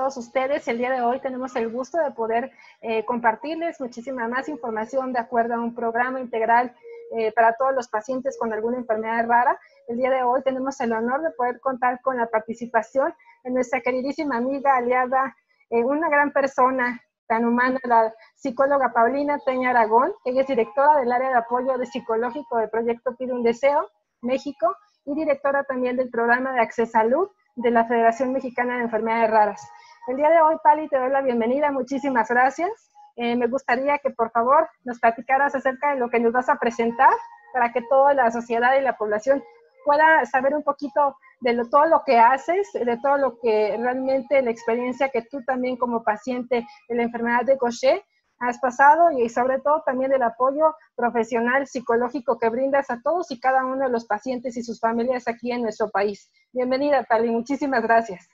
todos ustedes. El día de hoy tenemos el gusto de poder compartirles muchísima más información de acuerdo a un programa integral para todos los pacientes con alguna enfermedad rara. El día de hoy tenemos el honor de poder contar con la participación de nuestra queridísima amiga, aliada, una gran persona, tan humana, la psicóloga Paulina Peña Aragón. Ella es directora del área de apoyo de psicológico del proyecto Pide un Deseo, México, y directora también del programa de Accesalud de la Federación Mexicana de Enfermedades Raras. El día de hoy, Pali, te doy la bienvenida, muchísimas gracias. Me gustaría que por favor nos platicaras acerca de lo que nos vas a presentar para que toda la sociedad y la población pueda saber un poquito de todo lo que haces, de todo lo que realmente la experiencia que tú también como paciente de la enfermedad de Gaucher has pasado y sobre todo también del apoyo profesional psicológico que brindas a todos y cada uno de los pacientes y sus familias aquí en nuestro país. Bienvenida, Pali, muchísimas gracias.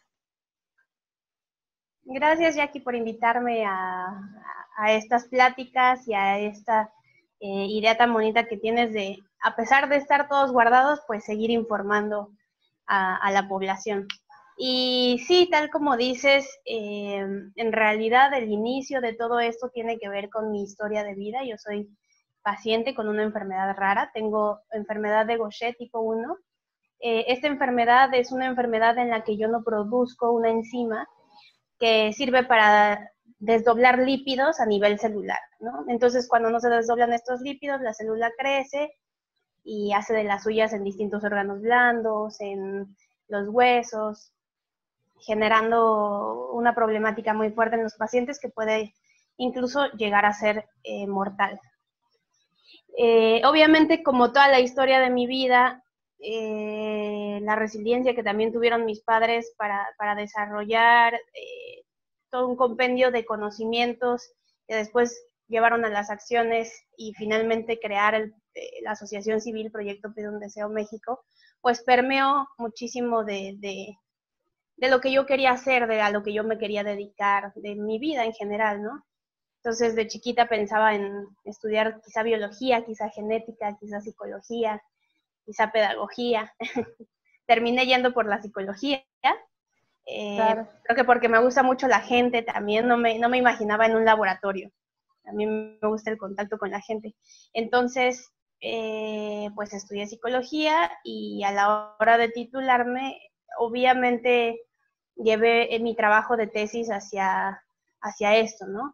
Gracias, Jackie, por invitarme a estas pláticas y a esta idea tan bonita que tienes de, a pesar de estar todos guardados, pues seguir informando a la población. Y sí, tal como dices, en realidad el inicio de todo esto tiene que ver con mi historia de vida. Yo soy paciente con una enfermedad rara, tengo enfermedad de Gaucher tipo 1. Esta enfermedad es una enfermedad en la que yo no produzco una enzima que sirve para desdoblar lípidos a nivel celular, ¿no? Entonces, cuando no se desdoblan estos lípidos, la célula crece y hace de las suyas en distintos órganos blandos, en los huesos, generando una problemática muy fuerte en los pacientes que puede incluso llegar a ser mortal. Obviamente, como toda la historia de mi vida, la resiliencia que también tuvieron mis padres para desarrollar todo un compendio de conocimientos que después llevaron a las acciones y finalmente crear la Asociación Civil Proyecto Pide un Deseo México, pues permeó muchísimo de lo que yo quería hacer, a lo que yo me quería dedicar, de mi vida en general, ¿no? Entonces, de chiquita pensaba en estudiar quizá biología, quizá genética, quizá psicología, quizá pedagogía. Terminé yendo por la psicología. Claro. Creo que porque me gusta mucho la gente también, no me imaginaba en un laboratorio. A mí me gusta el contacto con la gente. Entonces, pues estudié psicología y a la hora de titularme, obviamente llevé mi trabajo de tesis hacia esto, ¿no?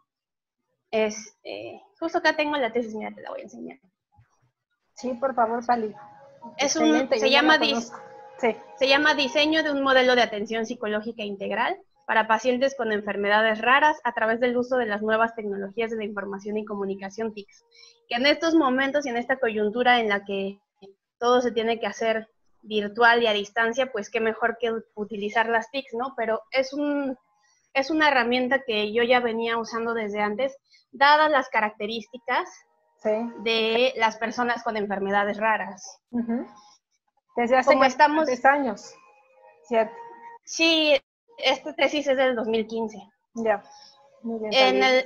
Justo acá tengo la tesis, mira, te la voy a enseñar. Sí, por favor, Pali. Se llama Diseño de un modelo de atención psicológica integral para pacientes con enfermedades raras a través del uso de las nuevas tecnologías de la información y comunicación TICs. Que en estos momentos y en esta coyuntura en la que todo se tiene que hacer virtual y a distancia, pues qué mejor que utilizar las TICs, ¿no? Pero es una herramienta que yo ya venía usando desde antes, dadas las características de las personas con enfermedades raras. Desde hace bastantes años, ¿cierto? Sí, esta tesis es del 2015. Ya. Muy bien,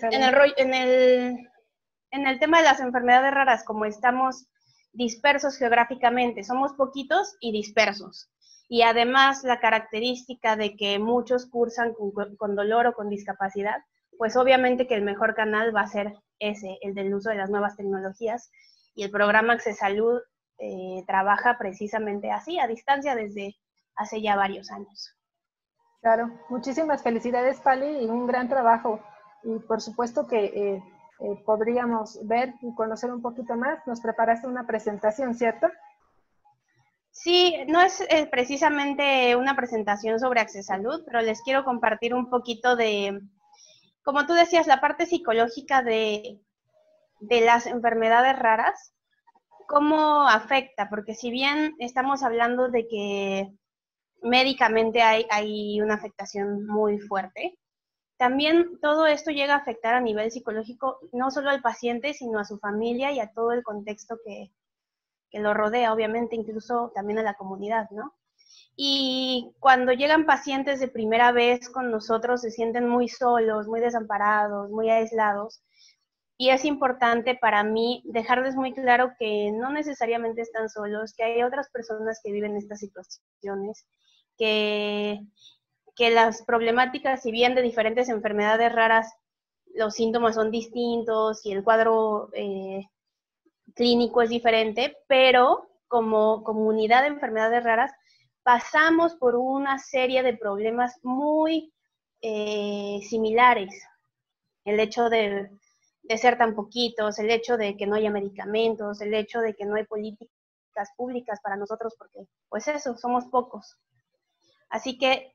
en el tema de las enfermedades raras, como estamos dispersos geográficamente, somos poquitos y dispersos. Y además la característica de que muchos cursan con dolor o con discapacidad, pues obviamente que el mejor canal va a ser ese, el del uso de las nuevas tecnologías. Y el programa Accesalud trabaja precisamente así, a distancia, desde hace ya varios años. Claro, muchísimas felicidades, Pali, y un gran trabajo. Y por supuesto que podríamos ver y conocer un poquito más. Nos preparaste una presentación, ¿cierto? Sí, no es precisamente una presentación sobre Accesalud, pero les quiero compartir un poquito de, como tú decías, la parte psicológica de las enfermedades raras, cómo afecta, porque si bien estamos hablando de que médicamente hay una afectación muy fuerte, también todo esto llega a afectar a nivel psicológico no solo al paciente, sino a su familia y a todo el contexto que lo rodea, obviamente, incluso también a la comunidad, ¿no? Y cuando llegan pacientes de primera vez con nosotros se sienten muy solos, muy desamparados, muy aislados, y es importante para mí dejarles muy claro que no necesariamente están solos, que hay otras personas que viven estas situaciones, que que las problemáticas, si bien de diferentes enfermedades raras, los síntomas son distintos y el cuadro clínico es diferente, pero como comunidad de enfermedades raras pasamos por una serie de problemas muy similares. El hecho de ser tan poquitos, el hecho de que no haya medicamentos, el hecho de que no hay políticas públicas para nosotros, porque pues eso, somos pocos. Así que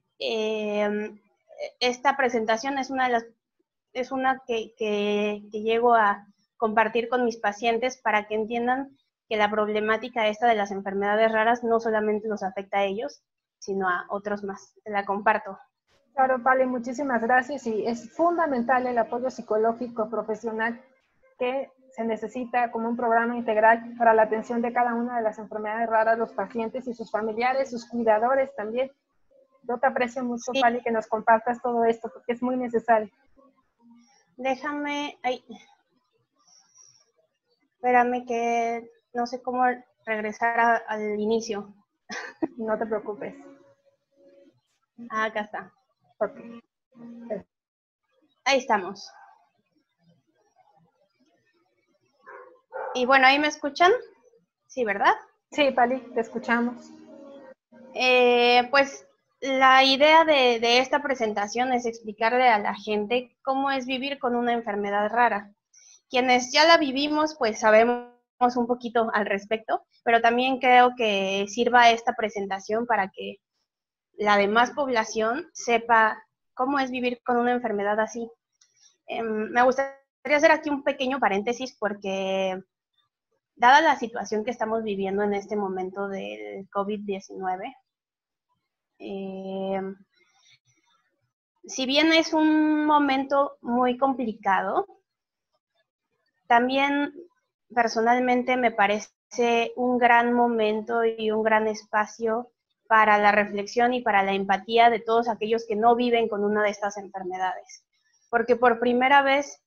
esta presentación es una que llego a compartir con mis pacientes para que entiendan que la problemática esta de las enfermedades raras no solamente los afecta a ellos, sino a otros más. Te la comparto. Claro, Pali, muchísimas gracias. Y es fundamental el apoyo psicológico profesional que se necesita como un programa integral para la atención de cada una de las enfermedades raras, los pacientes y sus familiares, sus cuidadores también. Yo te aprecio mucho, sí, Pali, que nos compartas todo esto, porque es muy necesario. Déjame, espérame que no sé cómo regresar al inicio. No te preocupes. Acá está. Okay. Ahí estamos. Y bueno, ¿ahí me escuchan? Sí, ¿verdad? Sí, Pali, te escuchamos. Pues la idea de esta presentación es explicarle a la gente cómo es vivir con una enfermedad rara. Quienes ya la vivimos, pues sabemos un poquito al respecto, pero también creo que sirva esta presentación para que la demás población sepa cómo es vivir con una enfermedad así. Me gustaría hacer aquí un pequeño paréntesis porque, dada la situación que estamos viviendo en este momento del COVID-19, si bien es un momento muy complicado, también personalmente me parece un gran momento y un gran espacio para la reflexión y para la empatía de todos aquellos que no viven con una de estas enfermedades. Porque por primera vez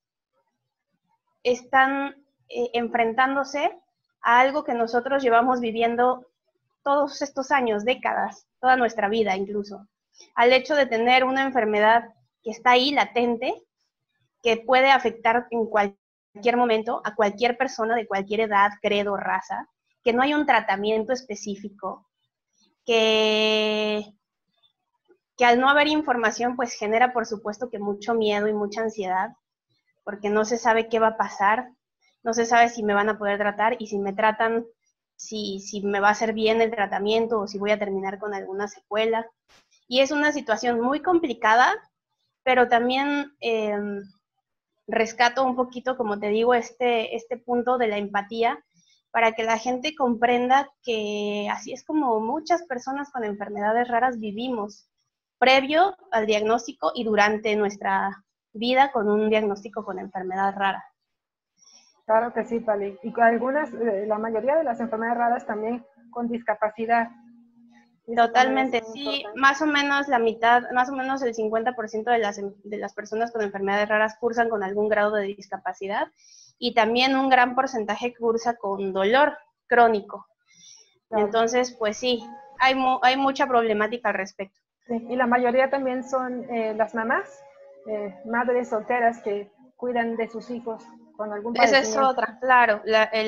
están enfrentándose a algo que nosotros llevamos viviendo todos estos años, décadas, toda nuestra vida incluso. Al hecho de tener una enfermedad que está ahí latente, que puede afectar en cualquier momento a cualquier persona de cualquier edad, credo, raza, que no hay un tratamiento específico, que al no haber información pues genera por supuesto que mucho miedo y mucha ansiedad, porque no se sabe qué va a pasar, no se sabe si me van a poder tratar y si me tratan, si me va a hacer bien el tratamiento o si voy a terminar con alguna secuela. Y es una situación muy complicada, pero también rescato un poquito, como te digo, este punto de la empatía para que la gente comprenda que así es como muchas personas con enfermedades raras vivimos, previo al diagnóstico y durante nuestra vida con un diagnóstico con enfermedad rara. Claro que sí, Pali. Y con algunas, la mayoría de las enfermedades raras también con discapacidad. Totalmente, sí, más o menos la mitad, más o menos el 50% de las personas con enfermedades raras cursan con algún grado de discapacidad y también un gran porcentaje cursa con dolor crónico. Claro. Entonces, pues sí, hay mucha problemática al respecto. Sí, y la mayoría también son las mamás, madres solteras que cuidan de sus hijos con algún padecimiento. Esa es otra, claro,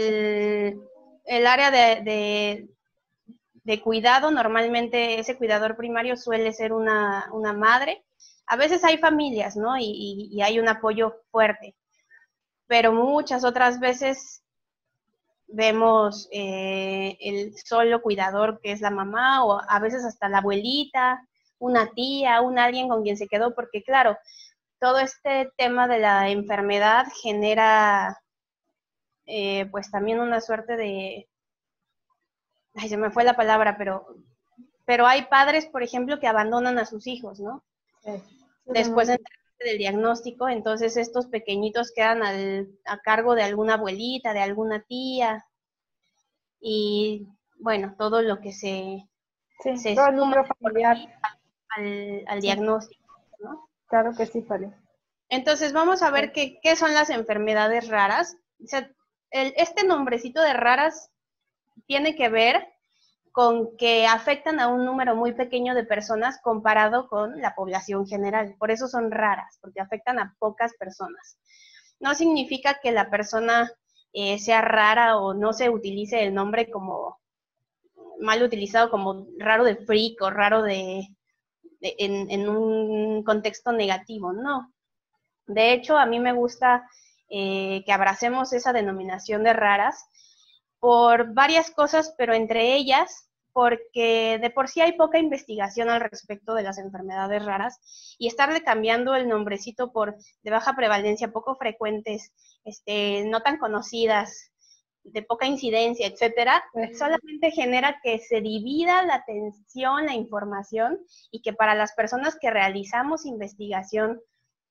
el área de cuidado, normalmente ese cuidador primario suele ser una madre. A veces hay familias, ¿no? Y hay un apoyo fuerte, pero muchas otras veces vemos el solo cuidador que es la mamá, o a veces hasta la abuelita, una tía, alguien con quien se quedó, porque claro, todo este tema de la enfermedad genera pues también una suerte de... Ay, se me fue la palabra, pero hay padres, por ejemplo, que abandonan a sus hijos, ¿no? Sí. Después del diagnóstico, entonces estos pequeñitos quedan a cargo de alguna abuelita, de alguna tía, y bueno, todo lo que se todo el núcleo familiar al diagnóstico, ¿no? Claro que sí, Pali. Entonces vamos a ver qué son las enfermedades raras. O sea, este nombrecito de raras tiene que ver con que afectan a un número muy pequeño de personas comparado con la población general. Por eso son raras, porque afectan a pocas personas. No significa que la persona sea rara o no se utilice el nombre como mal utilizado, como raro de freak o raro en un contexto negativo, no. De hecho, a mí me gusta que abracemos esa denominación de raras por varias cosas, pero entre ellas porque de por sí hay poca investigación al respecto de las enfermedades raras y estarle cambiando el nombrecito por de baja prevalencia, poco frecuentes, no tan conocidas, de poca incidencia, etcétera, solamente genera que se divida la atención, la información y que para las personas que realizamos investigación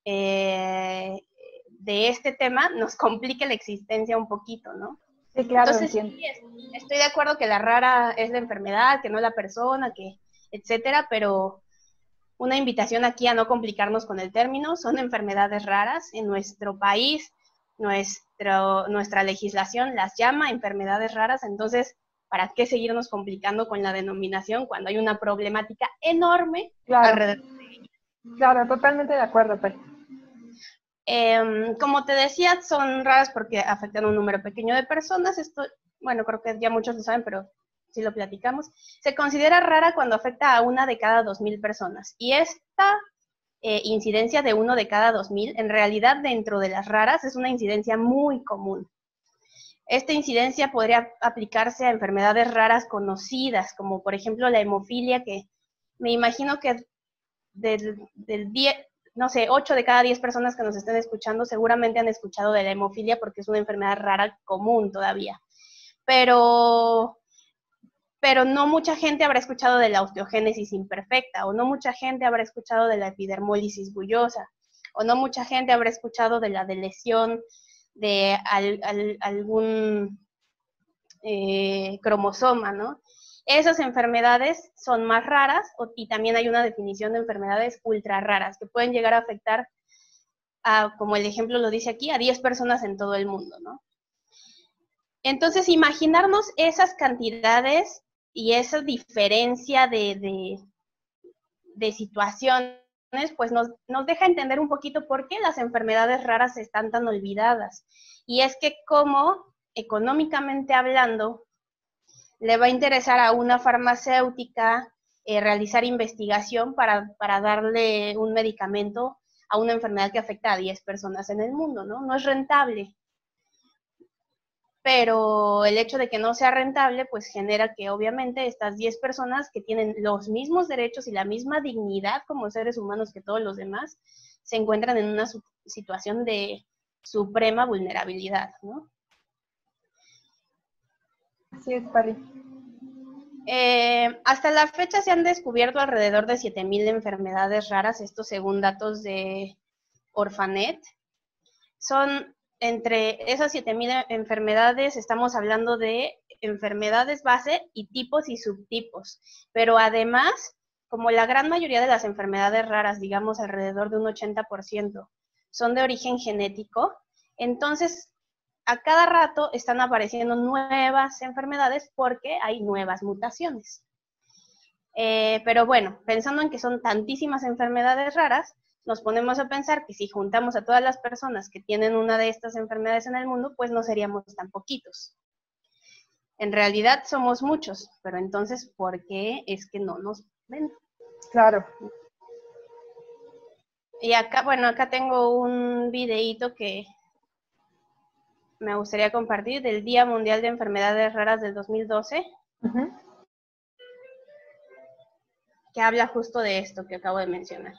de este tema nos complique la existencia un poquito, ¿no? Sí, claro, Entonces, entiendo. sí, estoy de acuerdo que la rara es la enfermedad, que no la persona, que etcétera, pero una invitación aquí a no complicarnos con el término, son enfermedades raras. En nuestro país, nuestra legislación las llama enfermedades raras, entonces, ¿para qué seguirnos complicando con la denominación cuando hay una problemática enorme alrededor? Claro, totalmente de acuerdo, Pari. Como te decía, son raras porque afectan a un número pequeño de personas. Esto, bueno, creo que ya muchos lo saben, pero si lo platicamos. Se considera rara cuando afecta a 1 de cada 2.000 personas. Y esta incidencia de 1 de cada 2.000, en realidad dentro de las raras, es una incidencia muy común. Esta incidencia podría aplicarse a enfermedades raras conocidas, como por ejemplo la hemofilia, que me imagino que del 10, no sé, 8 de cada 10 personas que nos estén escuchando seguramente han escuchado de la hemofilia porque es una enfermedad rara común todavía. Pero no mucha gente habrá escuchado de la osteogénesis imperfecta, o no mucha gente habrá escuchado de la epidermólisis bullosa, o no mucha gente habrá escuchado de la lesión de algún cromosoma, ¿no? Esas enfermedades son más raras y también hay una definición de enfermedades ultra raras que pueden llegar a afectar, como el ejemplo lo dice aquí, a 10 personas en todo el mundo, ¿no? Entonces, imaginarnos esas cantidades y esa diferencia de situaciones, pues nos deja entender un poquito por qué las enfermedades raras están tan olvidadas. Y es que como económicamente hablando, le va a interesar a una farmacéutica realizar investigación para darle un medicamento a una enfermedad que afecta a 10 personas en el mundo, ¿no? No es rentable. Pero el hecho de que no sea rentable, pues genera que obviamente estas 10 personas que tienen los mismos derechos y la misma dignidad como seres humanos que todos los demás, se encuentran en una situación de suprema vulnerabilidad, ¿no? Así es, Pari. Hasta la fecha se han descubierto alrededor de 7.000 enfermedades raras, esto según datos de Orphanet. Son entre esas 7.000 enfermedades, estamos hablando de enfermedades base y tipos y subtipos, pero además, como la gran mayoría de las enfermedades raras, digamos alrededor de un 80%, son de origen genético, entonces a cada rato están apareciendo nuevas enfermedades porque hay nuevas mutaciones. Pero bueno, pensando en que son tantísimas enfermedades raras, nos ponemos a pensar que si juntamos a todas las personas que tienen una de estas enfermedades en el mundo, pues no seríamos tan poquitos. En realidad somos muchos, pero entonces, ¿por qué es que no nos ven? Claro. Y acá, bueno, acá tengo un videíto que me gustaría compartir del Día Mundial de Enfermedades Raras del 2012, que habla justo de esto que acabo de mencionar.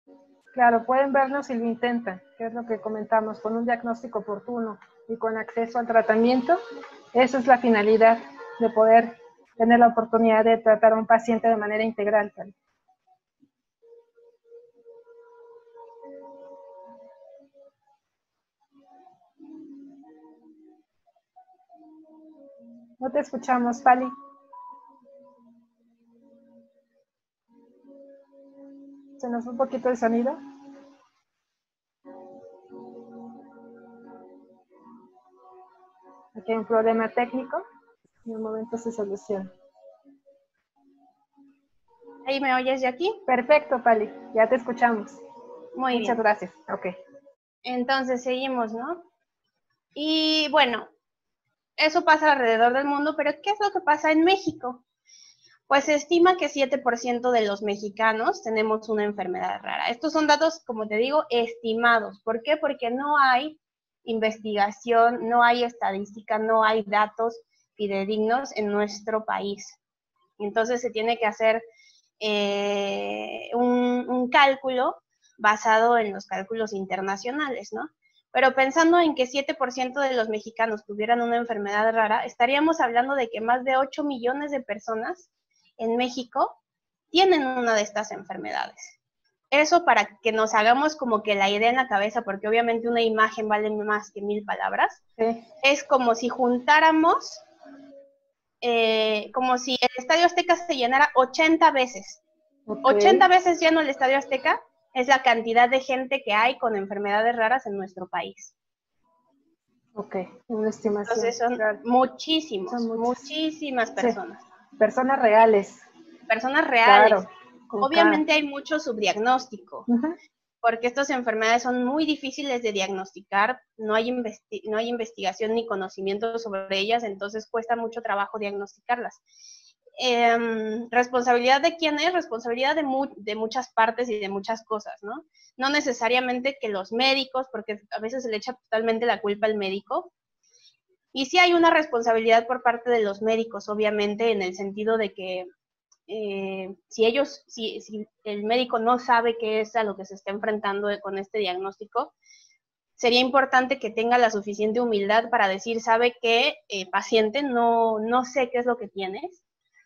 Claro, pueden vernos si lo intentan, que es lo que comentamos, con un diagnóstico oportuno y con acceso al tratamiento. Esa es la finalidad de poder tener la oportunidad de tratar a un paciente de manera integral. No te escuchamos, Pali. Se nos fue un poquito el sonido. Aquí hay un problema técnico. En un momento se soluciona. ¿Ahí me oyes, Jackie? Perfecto, Pali. Ya te escuchamos. Muy bien. Muchas gracias. Ok. Entonces seguimos, ¿no? Y bueno, eso pasa alrededor del mundo, pero ¿qué es lo que pasa en México? Pues se estima que 7% de los mexicanos tenemos una enfermedad rara. Estos son datos, como te digo, estimados. ¿Por qué? Porque no hay investigación, no hay estadística, no hay datos fidedignos en nuestro país. Entonces se tiene que hacer un cálculo basado en los cálculos internacionales, ¿no? Pero pensando en que 7% de los mexicanos tuvieran una enfermedad rara, estaríamos hablando de que más de 8 millones de personas en México tienen una de estas enfermedades. Eso para que nos hagamos como que la idea en la cabeza, porque obviamente una imagen vale más que 1000 palabras, Sí. es como si juntáramos, como si el Estadio Azteca se llenara 80 veces. Okay. 80 veces lleno el Estadio Azteca es la cantidad de gente que hay con enfermedades raras en nuestro país. Ok, una estimación. Entonces son muchísimas personas. Sí. Personas reales. Personas reales. Claro, obviamente hay mucho subdiagnóstico, porque estas enfermedades son muy difíciles de diagnosticar, no hay investigación ni conocimiento sobre ellas, entonces cuesta mucho trabajo diagnosticarlas. ¿Responsabilidad de quién es? Responsabilidad de muchas partes y de muchas cosas, ¿no? No necesariamente que los médicos, porque a veces se le echa totalmente la culpa al médico. Y sí hay una responsabilidad por parte de los médicos, obviamente, en el sentido de que si el médico no sabe qué es a lo que se está enfrentando con este diagnóstico, sería importante que tenga la suficiente humildad para decir, sabe que paciente, no sé qué es lo que tienes,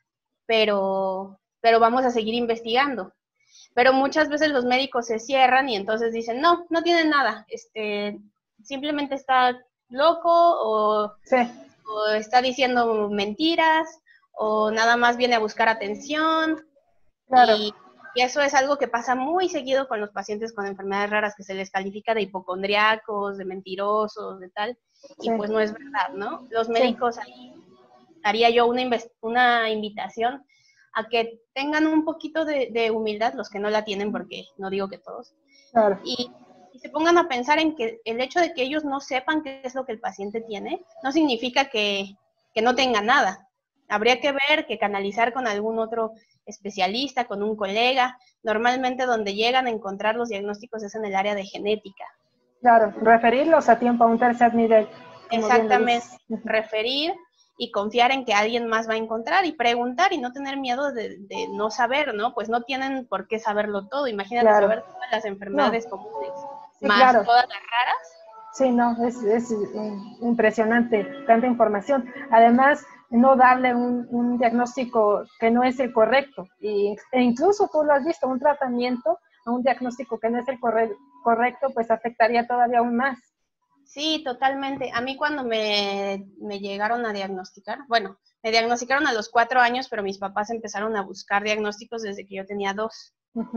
pero vamos a seguir investigando. Pero muchas veces los médicos se cierran y entonces dicen, no tienen nada, simplemente está loco o está diciendo mentiras o nada más viene a buscar atención. Claro. Y eso es algo que pasa muy seguido con los pacientes con enfermedades raras, que se les califica de hipocondriacos, de mentirosos, de tal, y pues no es verdad, ¿no? Los médicos ahí haría yo una invitación a que tengan un poquito de humildad, los que no la tienen, porque no digo que todos, claro. Y se pongan a pensar en que el hecho de que ellos no sepan qué es lo que el paciente tiene, no significa que no tenga nada. Habría que ver, que canalizar con algún otro especialista, con un colega. Normalmente donde llegan a encontrar los diagnósticos es en el área de genética. Claro, referirlos a tiempo a un tercer nivel. Exactamente, referir y confiar en que alguien más va a encontrar y preguntar y no tener miedo de no saber, ¿no? Pues no tienen por qué saberlo todo. Imagínate saber todas las enfermedades comunes, más todas las raras. Sí, no, es impresionante tanta información. Además, no darle un diagnóstico que no es el correcto. E incluso tú lo has visto, un tratamiento a un diagnóstico que no es el correcto, pues afectaría todavía aún más. Sí, totalmente. A mí cuando me llegaron a diagnosticar, bueno, me diagnosticaron a los 4 años, pero mis papás empezaron a buscar diagnósticos desde que yo tenía 2.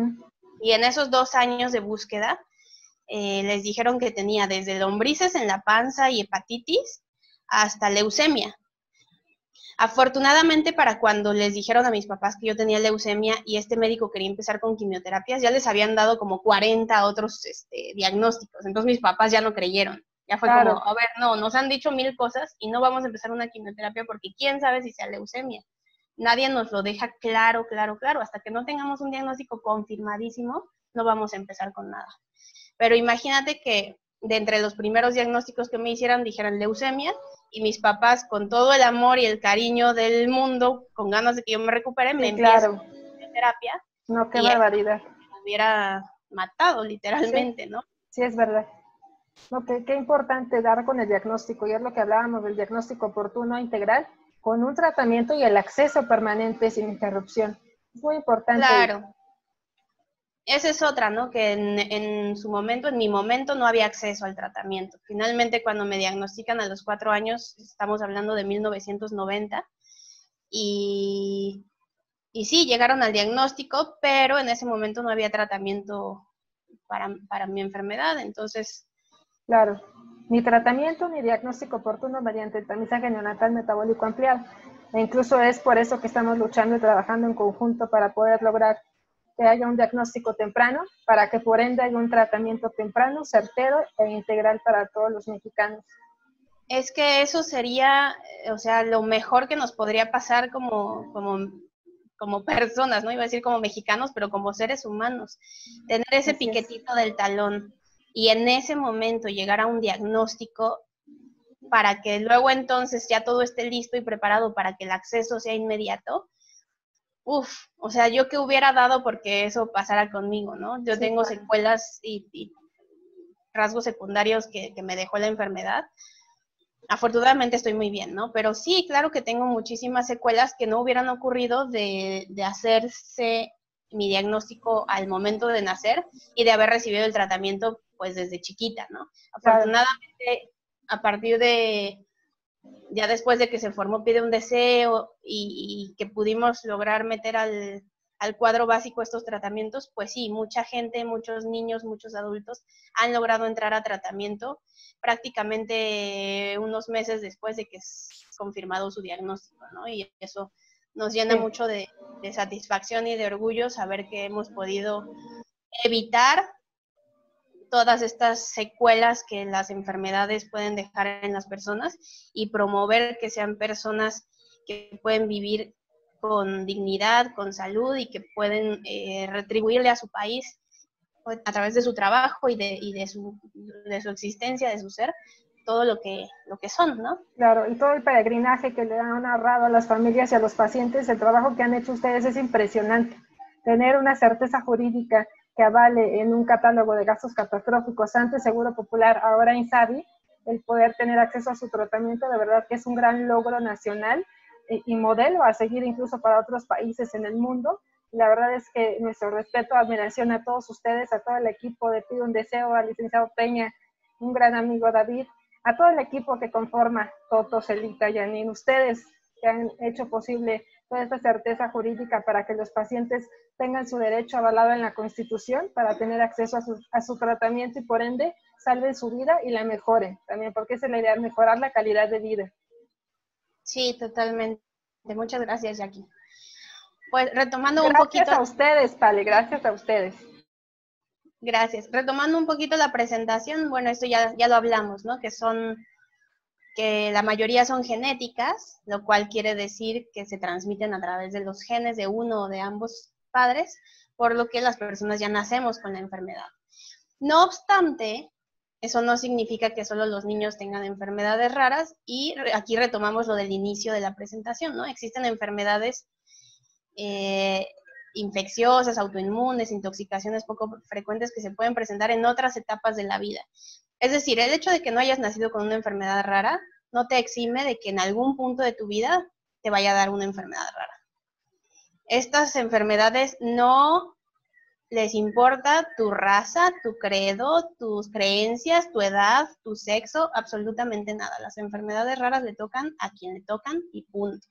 Y en esos 2 años de búsqueda, les dijeron que tenía desde lombrices en la panza y hepatitis hasta leucemia. Afortunadamente, para cuando les dijeron a mis papás que yo tenía leucemia y este médico quería empezar con quimioterapias, ya les habían dado como 40 otros diagnósticos. Entonces mis papás ya no creyeron. Ya fue como, a ver, no, nos han dicho 1000 cosas y no vamos a empezar una quimioterapia porque quién sabe si sea leucemia. Nadie nos lo deja claro. Hasta que no tengamos un diagnóstico confirmadísimo, no vamos a empezar con nada. Pero imagínate que de entre los primeros diagnósticos que me hicieran dijeran leucemia y mis papás con todo el amor y el cariño del mundo, con ganas de que yo me recupere, me empiezan quimioterapia. No, qué barbaridad. matado literalmente, ¿no? Sí, es verdad. No, qué importante dar con el diagnóstico, y es lo que hablábamos del diagnóstico oportuno integral, con un tratamiento y el acceso permanente sin interrupción. Es muy importante. Claro. Esa es otra, ¿no? Que en su momento, en mi momento, no había acceso al tratamiento. Finalmente, cuando me diagnostican a los 4 años, estamos hablando de 1990, y sí, llegaron al diagnóstico, pero en ese momento no había tratamiento para mi enfermedad, entonces... Claro, ni tratamiento ni diagnóstico oportuno mediante el tamizaje neonatal metabólico ampliado. E incluso es por eso que estamos luchando y trabajando en conjunto para poder lograr que haya un diagnóstico temprano, para que por ende haya un tratamiento temprano, certero e integral para todos los mexicanos. Es que eso sería, o sea, lo mejor que nos podría pasar como personas, ¿no? Iba a decir como mexicanos, pero como seres humanos. Tener ese piquetito del talón y en ese momento llegar a un diagnóstico para que luego entonces ya todo esté listo y preparado para que el acceso sea inmediato. O sea, yo qué hubiera dado porque eso pasara conmigo, ¿no? Yo tengo secuelas y rasgos secundarios que me dejó la enfermedad. Afortunadamente estoy muy bien, ¿no? Pero sí, claro que tengo muchísimas secuelas que no hubieran ocurrido de hacerse mi diagnóstico al momento de nacer y de haber recibido el tratamiento pues desde chiquita, ¿no? Afortunadamente, a partir de, ya después de que se formó Pide un Deseo y que pudimos lograr meter al cuadro básico estos tratamientos, pues sí, mucha gente, muchos niños, muchos adultos han logrado entrar a tratamiento prácticamente unos meses después de que es confirmado su diagnóstico, ¿no? Y eso nos llena mucho de satisfacción y de orgullo saber que hemos podido evitar todas estas secuelas que las enfermedades pueden dejar en las personas y promover que sean personas que pueden vivir con dignidad, con salud y que pueden retribuirle a su país a través de su trabajo y de su existencia, de su ser, todo lo que son, ¿no? Claro, y todo el peregrinaje que le han narrado a las familias y a los pacientes, el trabajo que han hecho ustedes es impresionante. Tener una certeza jurídica que avale en un catálogo de gastos catastróficos, antes Seguro Popular, ahora INSABI, el poder tener acceso a su tratamiento, de verdad que es un gran logro nacional y modelo a seguir incluso para otros países en el mundo. La verdad es que nuestro respeto, admiración a todos ustedes, a todo el equipo de Pide un Deseo, al licenciado Peña, un gran amigo David, a todo el equipo que conforma Toto, Celita, Janine, ustedes que han hecho posible toda esta certeza jurídica para que los pacientes tengan su derecho avalado en la Constitución para tener acceso a su tratamiento y por ende salven su vida y la mejoren también, porque esa es la idea, mejorar la calidad de vida. Sí, totalmente. Muchas gracias, Jackie. Pues retomando gracias un poquito... Gracias a ustedes, Pale, gracias a ustedes. Gracias. Retomando un poquito la presentación, bueno, esto ya lo hablamos, ¿no? Que la mayoría son genéticas, lo cual quiere decir que se transmiten a través de los genes de uno o de ambos padres, por lo que las personas ya nacemos con la enfermedad. No obstante, eso no significa que solo los niños tengan enfermedades raras, y aquí retomamos lo del inicio de la presentación, ¿no? Existen enfermedades infecciosas, autoinmunes, intoxicaciones poco frecuentes que se pueden presentar en otras etapas de la vida. Es decir, el hecho de que no hayas nacido con una enfermedad rara no te exime de que en algún punto de tu vida te vaya a dar una enfermedad rara. Estas enfermedades no les importa tu raza, tu credo, tus creencias, tu edad, tu sexo, absolutamente nada. Las enfermedades raras le tocan a quien le tocan y punto.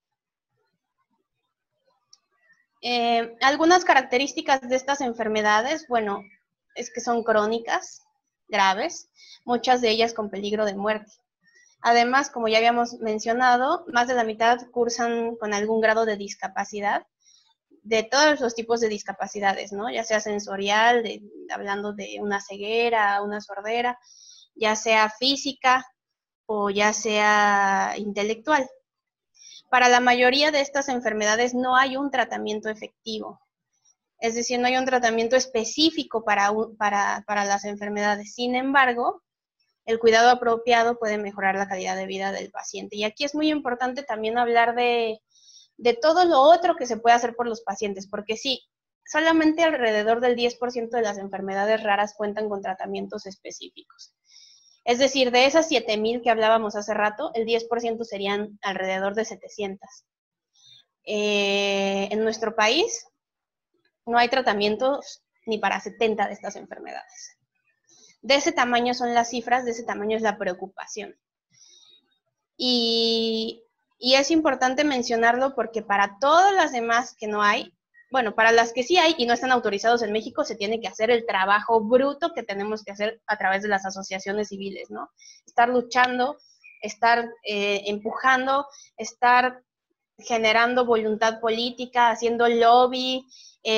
Algunas características de estas enfermedades, bueno, es que son crónicas, graves, muchas de ellas con peligro de muerte. Además, como ya habíamos mencionado, más de la mitad cursan con algún grado de discapacidad, de todos los tipos de discapacidades, ¿no? Ya sea sensorial, hablando de una ceguera, una sordera, ya sea física o ya sea intelectual. Para la mayoría de estas enfermedades no hay un tratamiento efectivo. Es decir, no hay un tratamiento específico para las enfermedades. Sin embargo, el cuidado apropiado puede mejorar la calidad de vida del paciente. Y aquí es muy importante también hablar de todo lo otro que se puede hacer por los pacientes, porque sí, solamente alrededor del 10% de las enfermedades raras cuentan con tratamientos específicos. Es decir, de esas 7,000 que hablábamos hace rato, el 10% serían alrededor de 700. En nuestro país no hay tratamientos ni para 70 de estas enfermedades. De ese tamaño son las cifras, de ese tamaño es la preocupación. Y es importante mencionarlo porque para todas las demás que no hay, bueno, para las que sí hay y no están autorizados en México, se tiene que hacer el trabajo bruto que tenemos que hacer a través de las asociaciones civiles, ¿no? Estar luchando, estar empujando, estar generando voluntad política, haciendo lobby,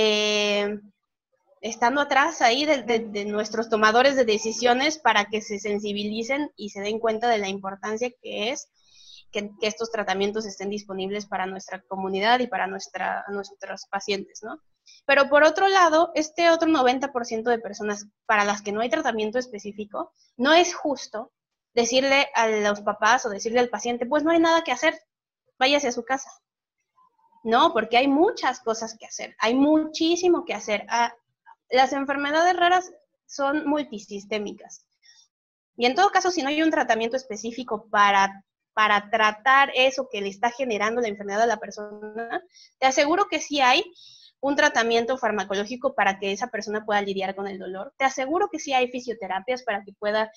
estando atrás ahí de nuestros tomadores de decisiones para que se sensibilicen y se den cuenta de la importancia que es que estos tratamientos estén disponibles para nuestra comunidad y para nuestros pacientes, ¿no? Pero por otro lado, este otro 90% de personas para las que no hay tratamiento específico, no es justo decirle a los papás o decirle al paciente, pues no hay nada que hacer, váyase a su casa. No, porque hay muchas cosas que hacer, hay muchísimo que hacer. Las enfermedades raras son multisistémicas. Y en todo caso, si no hay un tratamiento específico para tratar eso que le está generando la enfermedad a la persona, te aseguro que sí hay un tratamiento farmacológico para que esa persona pueda lidiar con el dolor. Te aseguro que sí hay fisioterapias para que pueda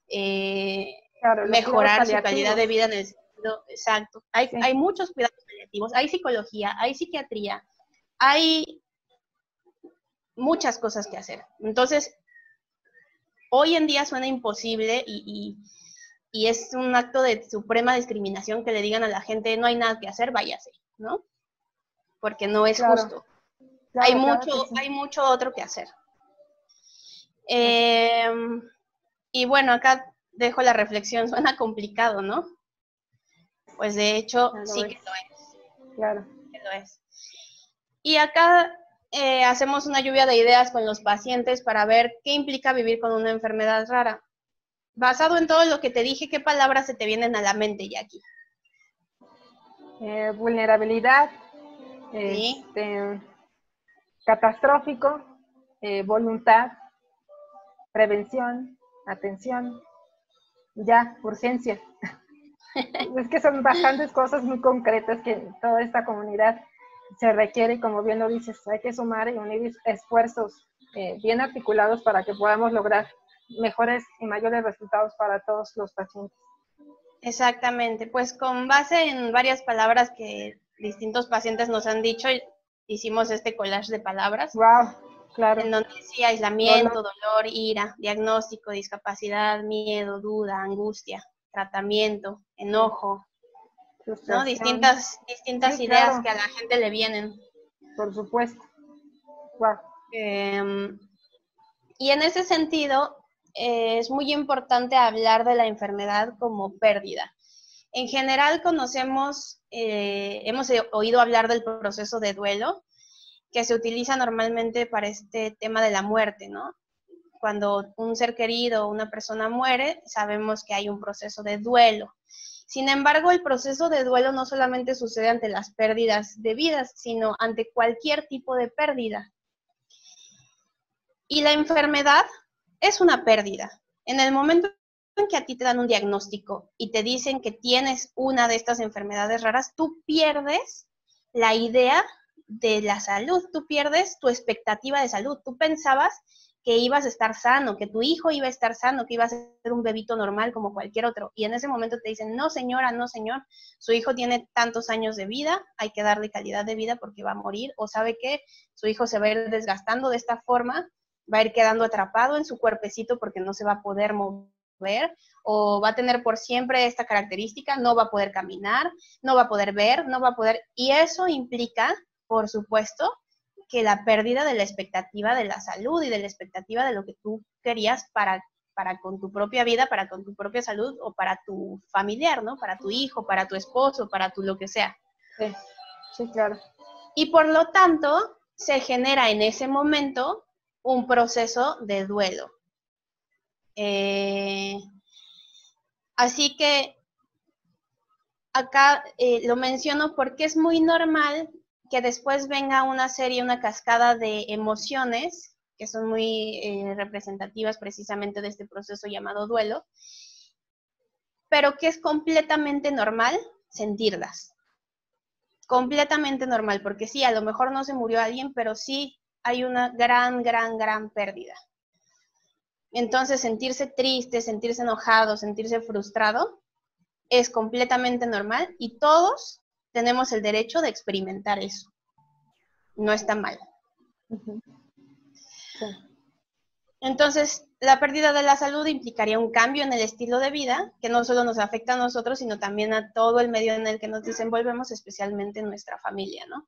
mejorar su calidad de vida en el sentido exacto. Hay muchos cuidados paliativos, hay psicología, hay psiquiatría, hay muchas cosas que hacer. Entonces, hoy en día suena imposible y es un acto de suprema discriminación que le digan a la gente, no hay nada que hacer, váyase, ¿no? Porque no es justo. Hay mucho otro que hacer. Y bueno, acá dejo la reflexión, suena complicado, ¿no? Pues de hecho, sí que lo es. Claro. Que lo es. Y acá hacemos una lluvia de ideas con los pacientes para ver qué implica vivir con una enfermedad rara. Basado en todo lo que te dije, ¿qué palabras se te vienen a la mente, Jackie? Vulnerabilidad, ¿Sí? Catastrófico, voluntad, prevención, atención, ya, urgencia. Es que son bastantes cosas muy concretas que en toda esta comunidad se requiere, como bien lo dices, hay que sumar y unir esfuerzos bien articulados para que podamos lograr mejores y mayores resultados para todos los pacientes. Exactamente, pues con base en varias palabras que distintos pacientes nos han dicho, hicimos este collage de palabras. Wow, claro. En donde decía aislamiento, dolor, ira, diagnóstico, discapacidad, miedo, duda, angustia, tratamiento, enojo, ¿no? Distintas sí, ideas claro, que a la gente le vienen. Por supuesto. Wow. Y en ese sentido, es muy importante hablar de la enfermedad como pérdida. En general conocemos, hemos oído hablar del proceso de duelo, que se utiliza normalmente para este tema de la muerte, ¿no? Cuando un ser querido o una persona muere, sabemos que hay un proceso de duelo. Sin embargo, el proceso de duelo no solamente sucede ante las pérdidas de vidas, sino ante cualquier tipo de pérdida. Y la enfermedad es una pérdida. En el momento en que a ti te dan un diagnóstico y te dicen que tienes una de estas enfermedades raras, tú pierdes la idea de la salud, tú pierdes tu expectativa de salud. Tú pensabas que ibas a estar sano, que tu hijo iba a estar sano, que iba a ser un bebito normal como cualquier otro. Y en ese momento te dicen, no señora, no señor, su hijo tiene tantos años de vida, hay que darle calidad de vida porque va a morir, o sabe que su hijo se va a ir desgastando de esta forma, va a ir quedando atrapado en su cuerpecito porque no se va a poder mover, o va a tener por siempre esta característica, no va a poder caminar, no va a poder ver, no va a poder, y eso implica, por supuesto, que la pérdida de la expectativa de la salud y de la expectativa de lo que tú querías para con tu propia vida, para con tu propia salud o para tu familiar, ¿no? Para tu hijo, para tu esposo, para tu lo que sea. Sí, sí, claro. Y por lo tanto, se genera en ese momento un proceso de duelo. Así que acá lo menciono porque es muy normal que después venga una serie, una cascada de emociones que son muy representativas precisamente de este proceso llamado duelo, pero que es completamente normal sentirlas. Completamente normal, porque sí, a lo mejor no se murió alguien, pero sí hay una gran, gran, gran pérdida. Entonces, sentirse triste, sentirse enojado, sentirse frustrado es completamente normal y todos tenemos el derecho de experimentar eso. No está mal. Sí. Entonces, la pérdida de la salud implicaría un cambio en el estilo de vida que no solo nos afecta a nosotros, sino también a todo el medio en el que nos desenvolvemos, especialmente en nuestra familia, ¿no?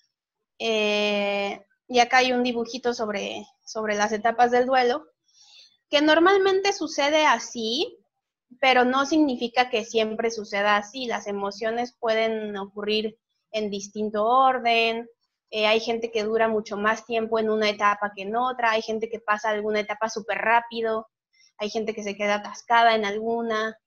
Y acá hay un dibujito sobre las etapas del duelo, que normalmente sucede así, pero no significa que siempre suceda así. Las emociones pueden ocurrir en distinto orden. Hay gente que dura mucho más tiempo en una etapa que en otra. Hay gente que pasa alguna etapa súper rápido. Hay gente que se queda atascada en alguna,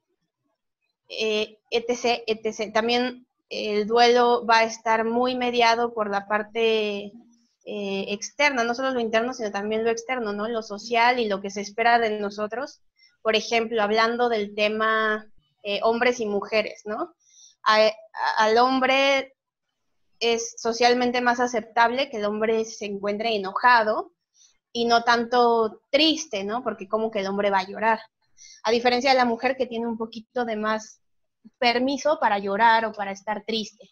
etc., etc. También el duelo va a estar muy mediado por la parte externa, no solo lo interno, sino también lo externo, ¿no? Lo social y lo que se espera de nosotros. Por ejemplo, hablando del tema hombres y mujeres, ¿no? Al hombre es socialmente más aceptable que el hombre se encuentre enojado y no tanto triste, ¿no? Porque como que el hombre va a llorar. A diferencia de la mujer que tiene un poquito de más permiso para llorar o para estar triste.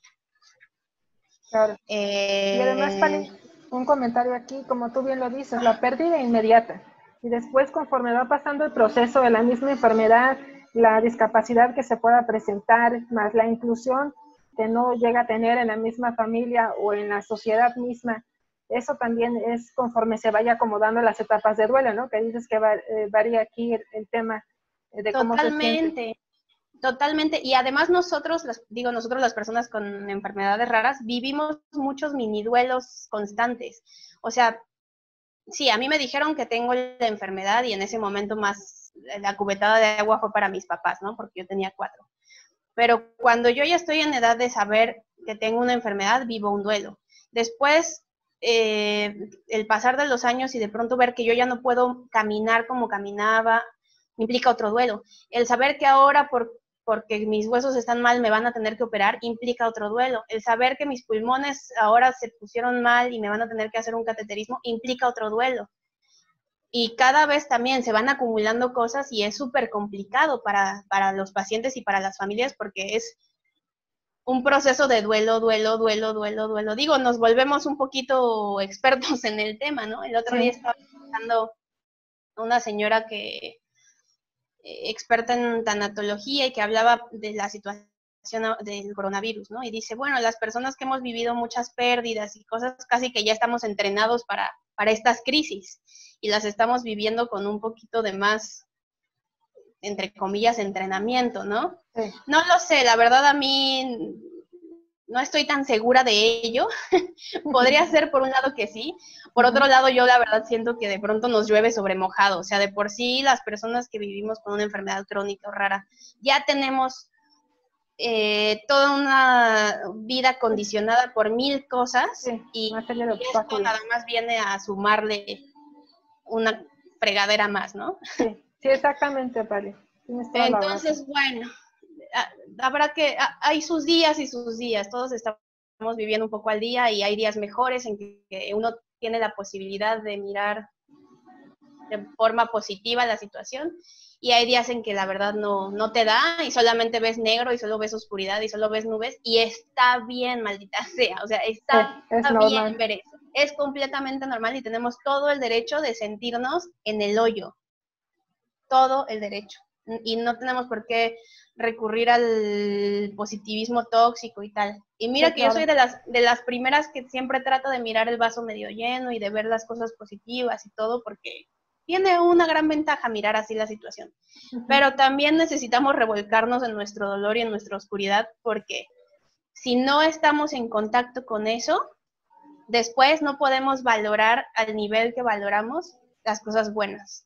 Claro. Y además, Pali, un comentario aquí, como tú bien lo dices, la pérdida inmediata. Y después, conforme va pasando el proceso de la misma enfermedad, la discapacidad que se pueda presentar, más la inclusión que no llega a tener en la misma familia o en la sociedad misma, eso también es conforme se vaya acomodando las etapas de duelo, ¿no? Que dices que varía aquí el tema de cómo se siente. Totalmente, y además nosotros las personas con enfermedades raras, vivimos muchos mini duelos constantes. O sea, sí, a mí me dijeron que tengo la enfermedad y en ese momento más la cubetada de agua fue para mis papás, ¿no? Porque yo tenía 4. Pero cuando yo ya estoy en edad de saber que tengo una enfermedad, vivo un duelo. Después, el pasar de los años y de pronto ver que yo ya no puedo caminar como caminaba, implica otro duelo. El saber que ahora porque mis huesos están mal me van a tener que operar, implica otro duelo. El saber que mis pulmones ahora se pusieron mal y me van a tener que hacer un cateterismo, implica otro duelo. Y cada vez también se van acumulando cosas y es súper complicado para los pacientes y para las familias porque es un proceso de duelo, duelo, duelo, duelo, duelo. Digo, nos volvemos un poquito expertos en el tema, ¿no? El otro día estaba escuchando a una señora que experta en tanatología y que hablaba de la situación del coronavirus, ¿no? Y dice, bueno, las personas que hemos vivido muchas pérdidas y cosas, casi que ya estamos entrenados para estas crisis y las estamos viviendo con un poquito de más, entre comillas, entrenamiento, ¿no? Sí. No lo sé, la verdad a mí no estoy tan segura de ello. Podría ser por un lado que sí, por otro lado yo la verdad siento que de pronto nos llueve sobre mojado, o sea, de por sí las personas que vivimos con una enfermedad crónica o rara ya tenemos toda una vida condicionada por 1000 cosas, sí, y esto nada más viene a sumarle una fregadera más, ¿no? Sí, sí, exactamente, Pali. Entonces, bueno, habrá que, hay sus días y sus días, todos estamos viviendo un poco al día y hay días mejores en que uno tiene la posibilidad de mirar de forma positiva la situación y hay días en que la verdad no te da y solamente ves negro y solo ves oscuridad y solo ves nubes y está bien, maldita sea, o sea, está bien ver eso. Es completamente normal y tenemos todo el derecho de sentirnos en el hoyo, todo el derecho. Y no tenemos por qué recurrir al positivismo tóxico y tal. Y mira, sí, que claro, yo soy de las primeras que siempre trata de mirar el vaso medio lleno y de ver las cosas positivas y todo, porque tiene una gran ventaja mirar así la situación. Pero también necesitamos revolcarnos en nuestro dolor y en nuestra oscuridad, porque si no estamos en contacto con eso, después no podemos valorar al nivel que valoramos las cosas buenas.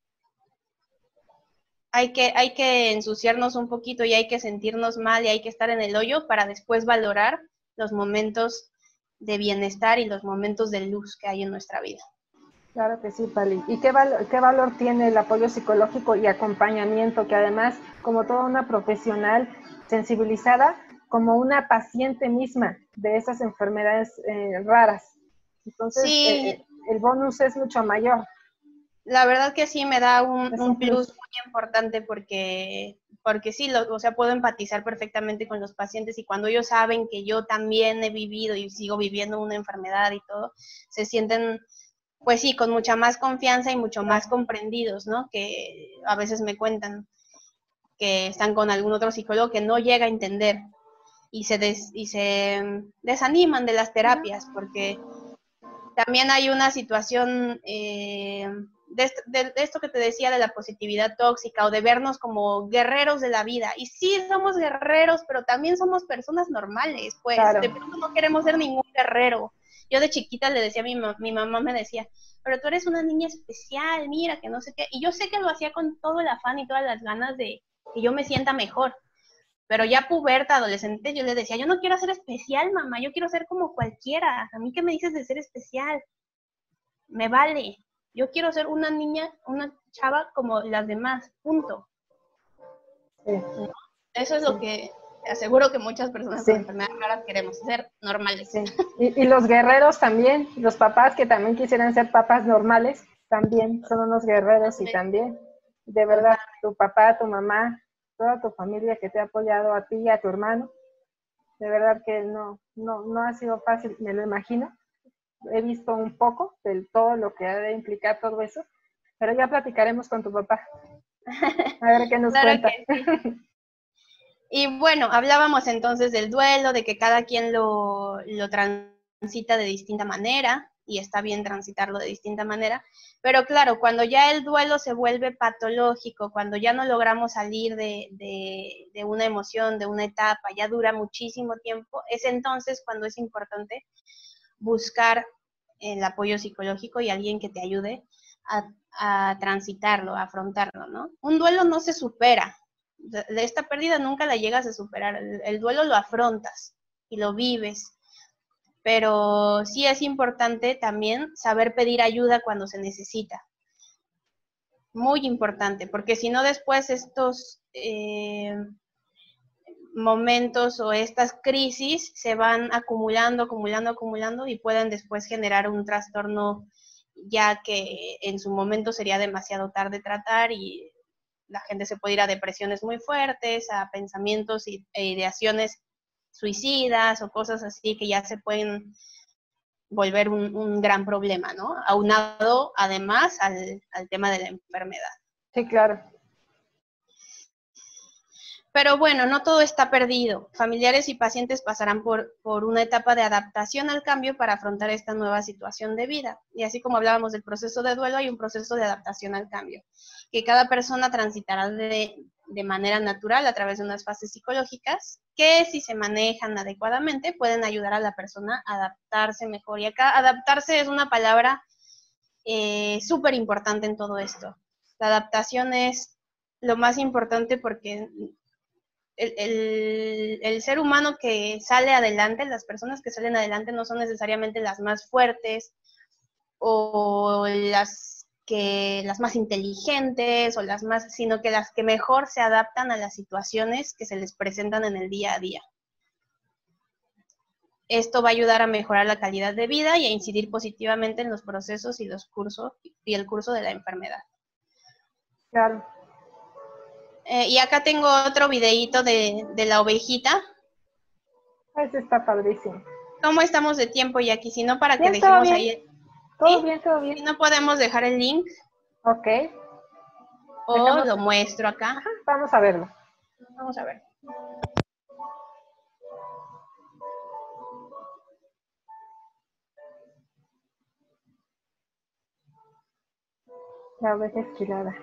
Hay que ensuciarnos un poquito y hay que sentirnos mal y hay que estar en el hoyo para después valorar los momentos de bienestar y los momentos de luz que hay en nuestra vida. Claro que sí, Pali. ¿Y qué valor tiene el apoyo psicológico y acompañamiento, que además, como toda una profesional sensibilizada, como una paciente misma de esas enfermedades raras? Entonces, Sí, el bonus es mucho mayor. la verdad que sí me da Es un un plus plus. muy importante porque sí, o sea, puedo empatizar perfectamente con los pacientes y cuando ellos saben que yo también he vivido y sigo viviendo una enfermedad y todo, se sienten, pues sí, con mucha más confianza y mucho más comprendidos, ¿no? Que a veces me cuentan que están con algún otro psicólogo que no llega a entender y se desaniman de las terapias porque también hay una situación de esto que te decía de la positividad tóxica o de vernos como guerreros de la vida. Y sí, somos guerreros, pero también somos personas normales, pues Claro. de pronto no queremos ser ningún guerrero. Yo de chiquita le decía a mi mamá me decía, pero tú eres una niña especial, mira, que no sé qué. Y yo sé que lo hacía con todo el afán y todas las ganas de que yo me sienta mejor. Pero ya puberta, adolescente, yo le decía, yo no quiero ser especial, mamá, yo quiero ser como cualquiera. ¿A mí qué me dices de ser especial? Me vale. Yo quiero ser una niña, una chava como las demás, punto. Sí, ¿No? Eso es sí, lo que aseguro que muchas personas con sí, enfermedades raras queremos, ser normales. sí. Y los guerreros también, los papás que también quisieran ser papás normales, también son unos guerreros y también, de verdad, Total. tu papá, tu mamá, toda tu familia que te ha apoyado a ti y a tu hermano, de verdad que no ha sido fácil, me lo imagino. He visto un poco de todo lo que ha de implicar todo eso, pero ya platicaremos con tu papá, a ver qué nos Claro cuenta. que sí. Y bueno, hablábamos entonces del duelo, de que cada quien lo transita de distinta manera y está bien transitarlo de distinta manera, pero claro, cuando ya el duelo se vuelve patológico, cuando ya no logramos salir de una emoción, de una etapa, ya dura muchísimo tiempo, es entonces cuando es importante buscar el apoyo psicológico y alguien que te ayude a transitarlo, a afrontarlo, ¿no? Un duelo no se supera, de esta pérdida nunca la llegas a superar, el duelo lo afrontas y lo vives, pero sí es importante también saber pedir ayuda cuando se necesita, muy importante, porque si no después estos momentos o estas crisis se van acumulando, acumulando, acumulando y pueden después generar un trastorno ya que en su momento sería demasiado tarde tratar y la gente se puede ir a depresiones muy fuertes, a pensamientos e ideaciones suicidas o cosas así que ya se pueden volver un gran problema, ¿no? Aunado además al tema de la enfermedad. Sí, claro. Pero bueno, no todo está perdido. Familiares y pacientes pasarán por una etapa de adaptación al cambio para afrontar esta nueva situación de vida. Y así como hablábamos del proceso de duelo, hay un proceso de adaptación al cambio, que cada persona transitará de manera natural a través de unas fases psicológicas que si se manejan adecuadamente pueden ayudar a la persona a adaptarse mejor. Y acá adaptarse es una palabra súper importante en todo esto. La adaptación es lo más importante porque el ser humano que sale adelante, las personas que salen adelante no son necesariamente las más fuertes o las más inteligentes o las más, sino que las que mejor se adaptan a las situaciones que se les presentan en el día a día. Esto va a ayudar a mejorar la calidad de vida y a incidir positivamente en los procesos y el curso de la enfermedad. Claro. Y acá tengo otro videíto de la ovejita. Eso está padrísimo. ¿Cómo estamos de tiempo, Jackie? Si no, para que Bien, todo dejemos bien. ahí, Todo ¿sí? bien, todo Si bien. no podemos dejar el link Ok. o Dejamos. lo muestro acá. Ajá, vamos a verlo. Vamos a ver. La oveja esquilada.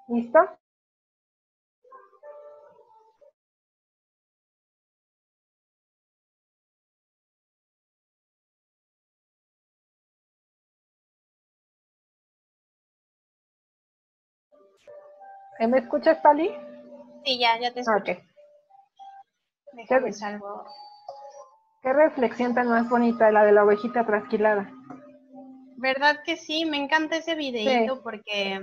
¿Listo? ¿Me escuchas, Pali? Sí, ya te escucho. Ok. Déjame salvo. Qué reflexión tan más bonita, la de la ovejita trasquilada. ¿Verdad que sí? Me encanta ese videíto Sí. porque,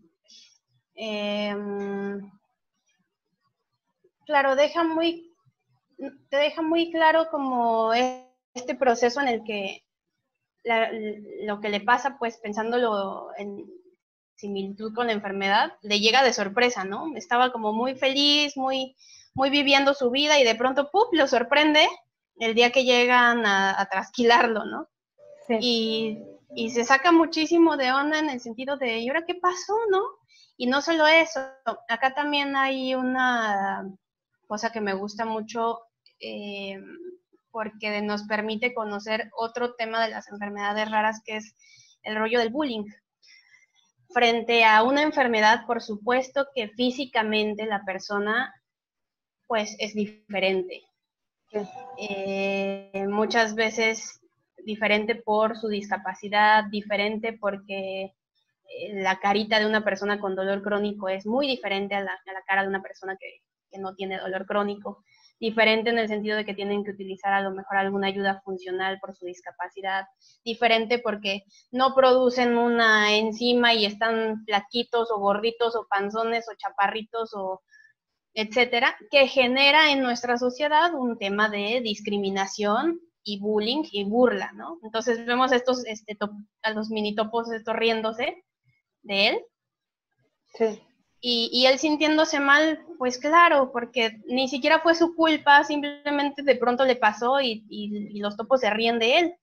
claro, te deja muy claro como este proceso en el que lo que le pasa, pues pensándolo en similitud con la enfermedad, le llega de sorpresa, ¿no? Estaba como muy feliz, muy viviendo su vida y de pronto, ¡pup!, lo sorprende el día que llegan a trasquilarlo, ¿no? Sí. Y se saca muchísimo de onda en el sentido de, ¿y ahora qué pasó, no? Y no solo eso, acá también hay una cosa que me gusta mucho, porque nos permite conocer otro tema de las enfermedades raras, que es el rollo del bullying. Frente a una enfermedad, por supuesto que físicamente la persona pues es diferente. Sí. Muchas veces diferente por su discapacidad, diferente porque la carita de una persona con dolor crónico es muy diferente a la cara de una persona que no tiene dolor crónico, diferente en el sentido de que tienen que utilizar a lo mejor alguna ayuda funcional por su discapacidad, diferente porque no producen una enzima y están flaquitos o gorditos o panzones o chaparritos o etcétera, que genera en nuestra sociedad un tema de discriminación y bullying y burla, ¿no? Entonces vemos estos, a los mini topos estos riéndose de él. Sí. Y él sintiéndose mal, pues claro, porque ni siquiera fue su culpa, simplemente de pronto le pasó y los topos se ríen de él.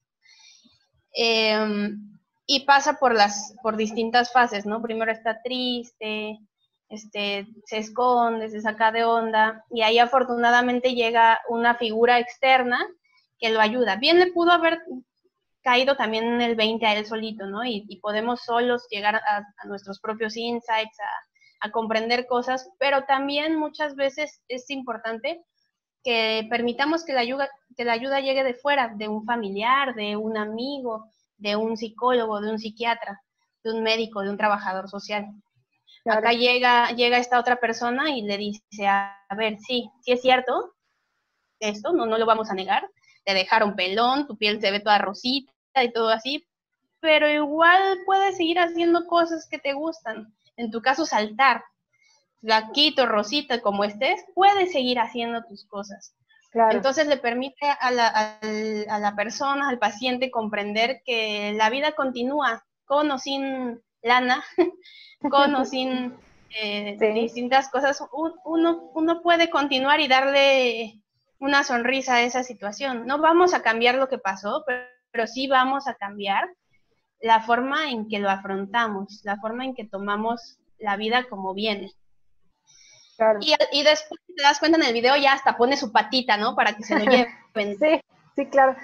Y pasa por distintas fases, ¿no? Primero está triste, se esconde, se saca de onda, y ahí afortunadamente llega una figura externa que lo ayuda. Bien le pudo haber caído también en el 20 a él solito, ¿no? Y podemos solos llegar a nuestros propios insights, a comprender cosas, pero también muchas veces es importante que permitamos que la ayuda llegue de fuera, de un familiar, de un amigo, de un psicólogo, de un psiquiatra, de un médico, de un trabajador social. Claro. Acá llega esta otra persona y le dice, a ver, sí es cierto, esto no lo vamos a negar, te dejaron pelón, tu piel se ve toda rosita y todo así, pero igual puedes seguir haciendo cosas que te gustan. En tu caso, saltar, flaquito, rosita, como estés, puedes seguir haciendo tus cosas. Claro. Entonces le permite a la persona, al paciente, comprender que la vida continúa, con o sin lana, con o sin sí, distintas cosas. Uno puede continuar y darle una sonrisa a esa situación. No vamos a cambiar lo que pasó, pero sí vamos a cambiar la forma en que lo afrontamos, la forma en que tomamos la vida como viene. Claro. Y después te das cuenta en el video, ya hasta pone su patita, ¿no? Para que se lo lleven. Sí, claro.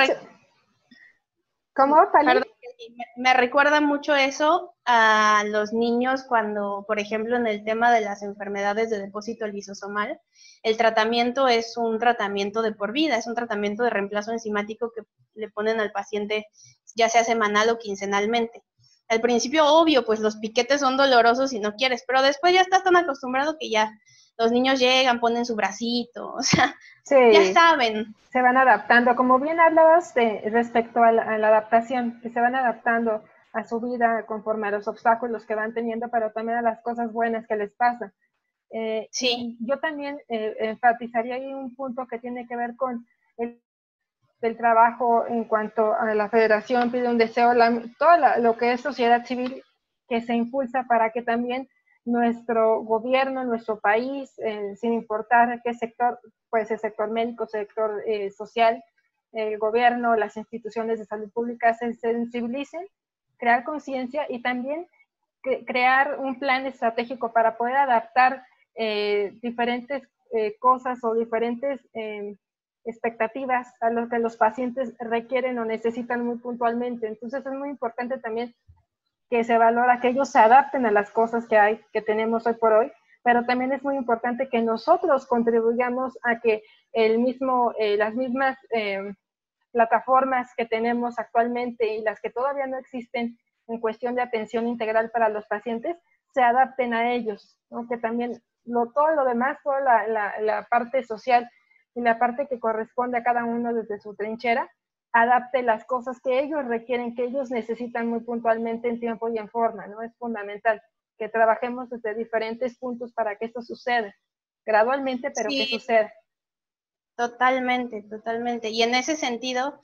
¿Cómo, Pali? Perdón, me recuerda mucho eso a los niños cuando, por ejemplo, en el tema de las enfermedades de depósito lisosomal, el tratamiento es un tratamiento de por vida, es un tratamiento de reemplazo enzimático que le ponen al paciente ya sea semanal o quincenalmente. Al principio, obvio, pues los piquetes son dolorosos si no quieres, pero después ya estás tan acostumbrado que ya los niños llegan, ponen su bracito, o sea, sí, ya saben. Se van adaptando, como bien hablabas respecto a la adaptación, que se van adaptando a su vida conforme a los obstáculos que van teniendo, pero también a las cosas buenas que les pasan. Sí. Yo también enfatizaría ahí un punto que tiene que ver con el trabajo en cuanto a la federación, pide un deseo, todo lo que es sociedad civil que se impulsa para que también nuestro gobierno, nuestro país, sin importar qué sector, pues el sector médico, sector social, el gobierno, las instituciones de salud pública se sensibilicen, crear conciencia y también crear un plan estratégico para poder adaptar diferentes cosas o diferentes expectativas a lo que los pacientes requieren o necesitan muy puntualmente. Entonces es muy importante también que se valora que ellos se adapten a las cosas que tenemos hoy por hoy, pero también es muy importante que nosotros contribuyamos a que las mismas plataformas que tenemos actualmente y las que todavía no existen en cuestión de atención integral para los pacientes, se adapten a ellos, ¿no? Que también todo lo demás, toda la parte social y la parte que corresponde a cada uno desde su trinchera, adapte las cosas que ellos requieren, que ellos necesitan muy puntualmente en tiempo y en forma, ¿no? Es fundamental que trabajemos desde diferentes puntos para que esto suceda, gradualmente, pero que Sí, suceda. totalmente, totalmente. Y en ese sentido,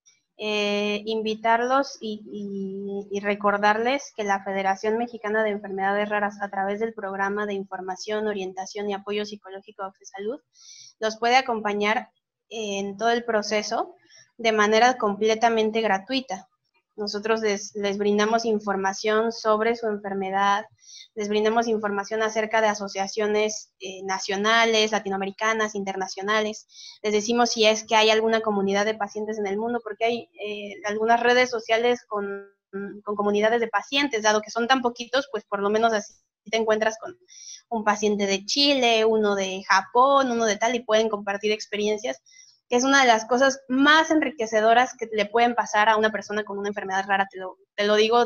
invitarlos y recordarles que la Federación Mexicana de Enfermedades Raras, a través del programa de información, orientación y apoyo psicológico de Salud, los puede acompañar en todo el proceso de manera completamente gratuita. Nosotros les brindamos información sobre su enfermedad, les brindamos información acerca de asociaciones nacionales, latinoamericanas, internacionales. Les decimos si es que hay alguna comunidad de pacientes en el mundo, porque hay algunas redes sociales con comunidades de pacientes, dado que son tan poquitos, pues por lo menos así te encuentras con un paciente de Chile, uno de Japón, uno de tal, y pueden compartir experiencias, que es una de las cosas más enriquecedoras que le pueden pasar a una persona con una enfermedad rara. Te lo digo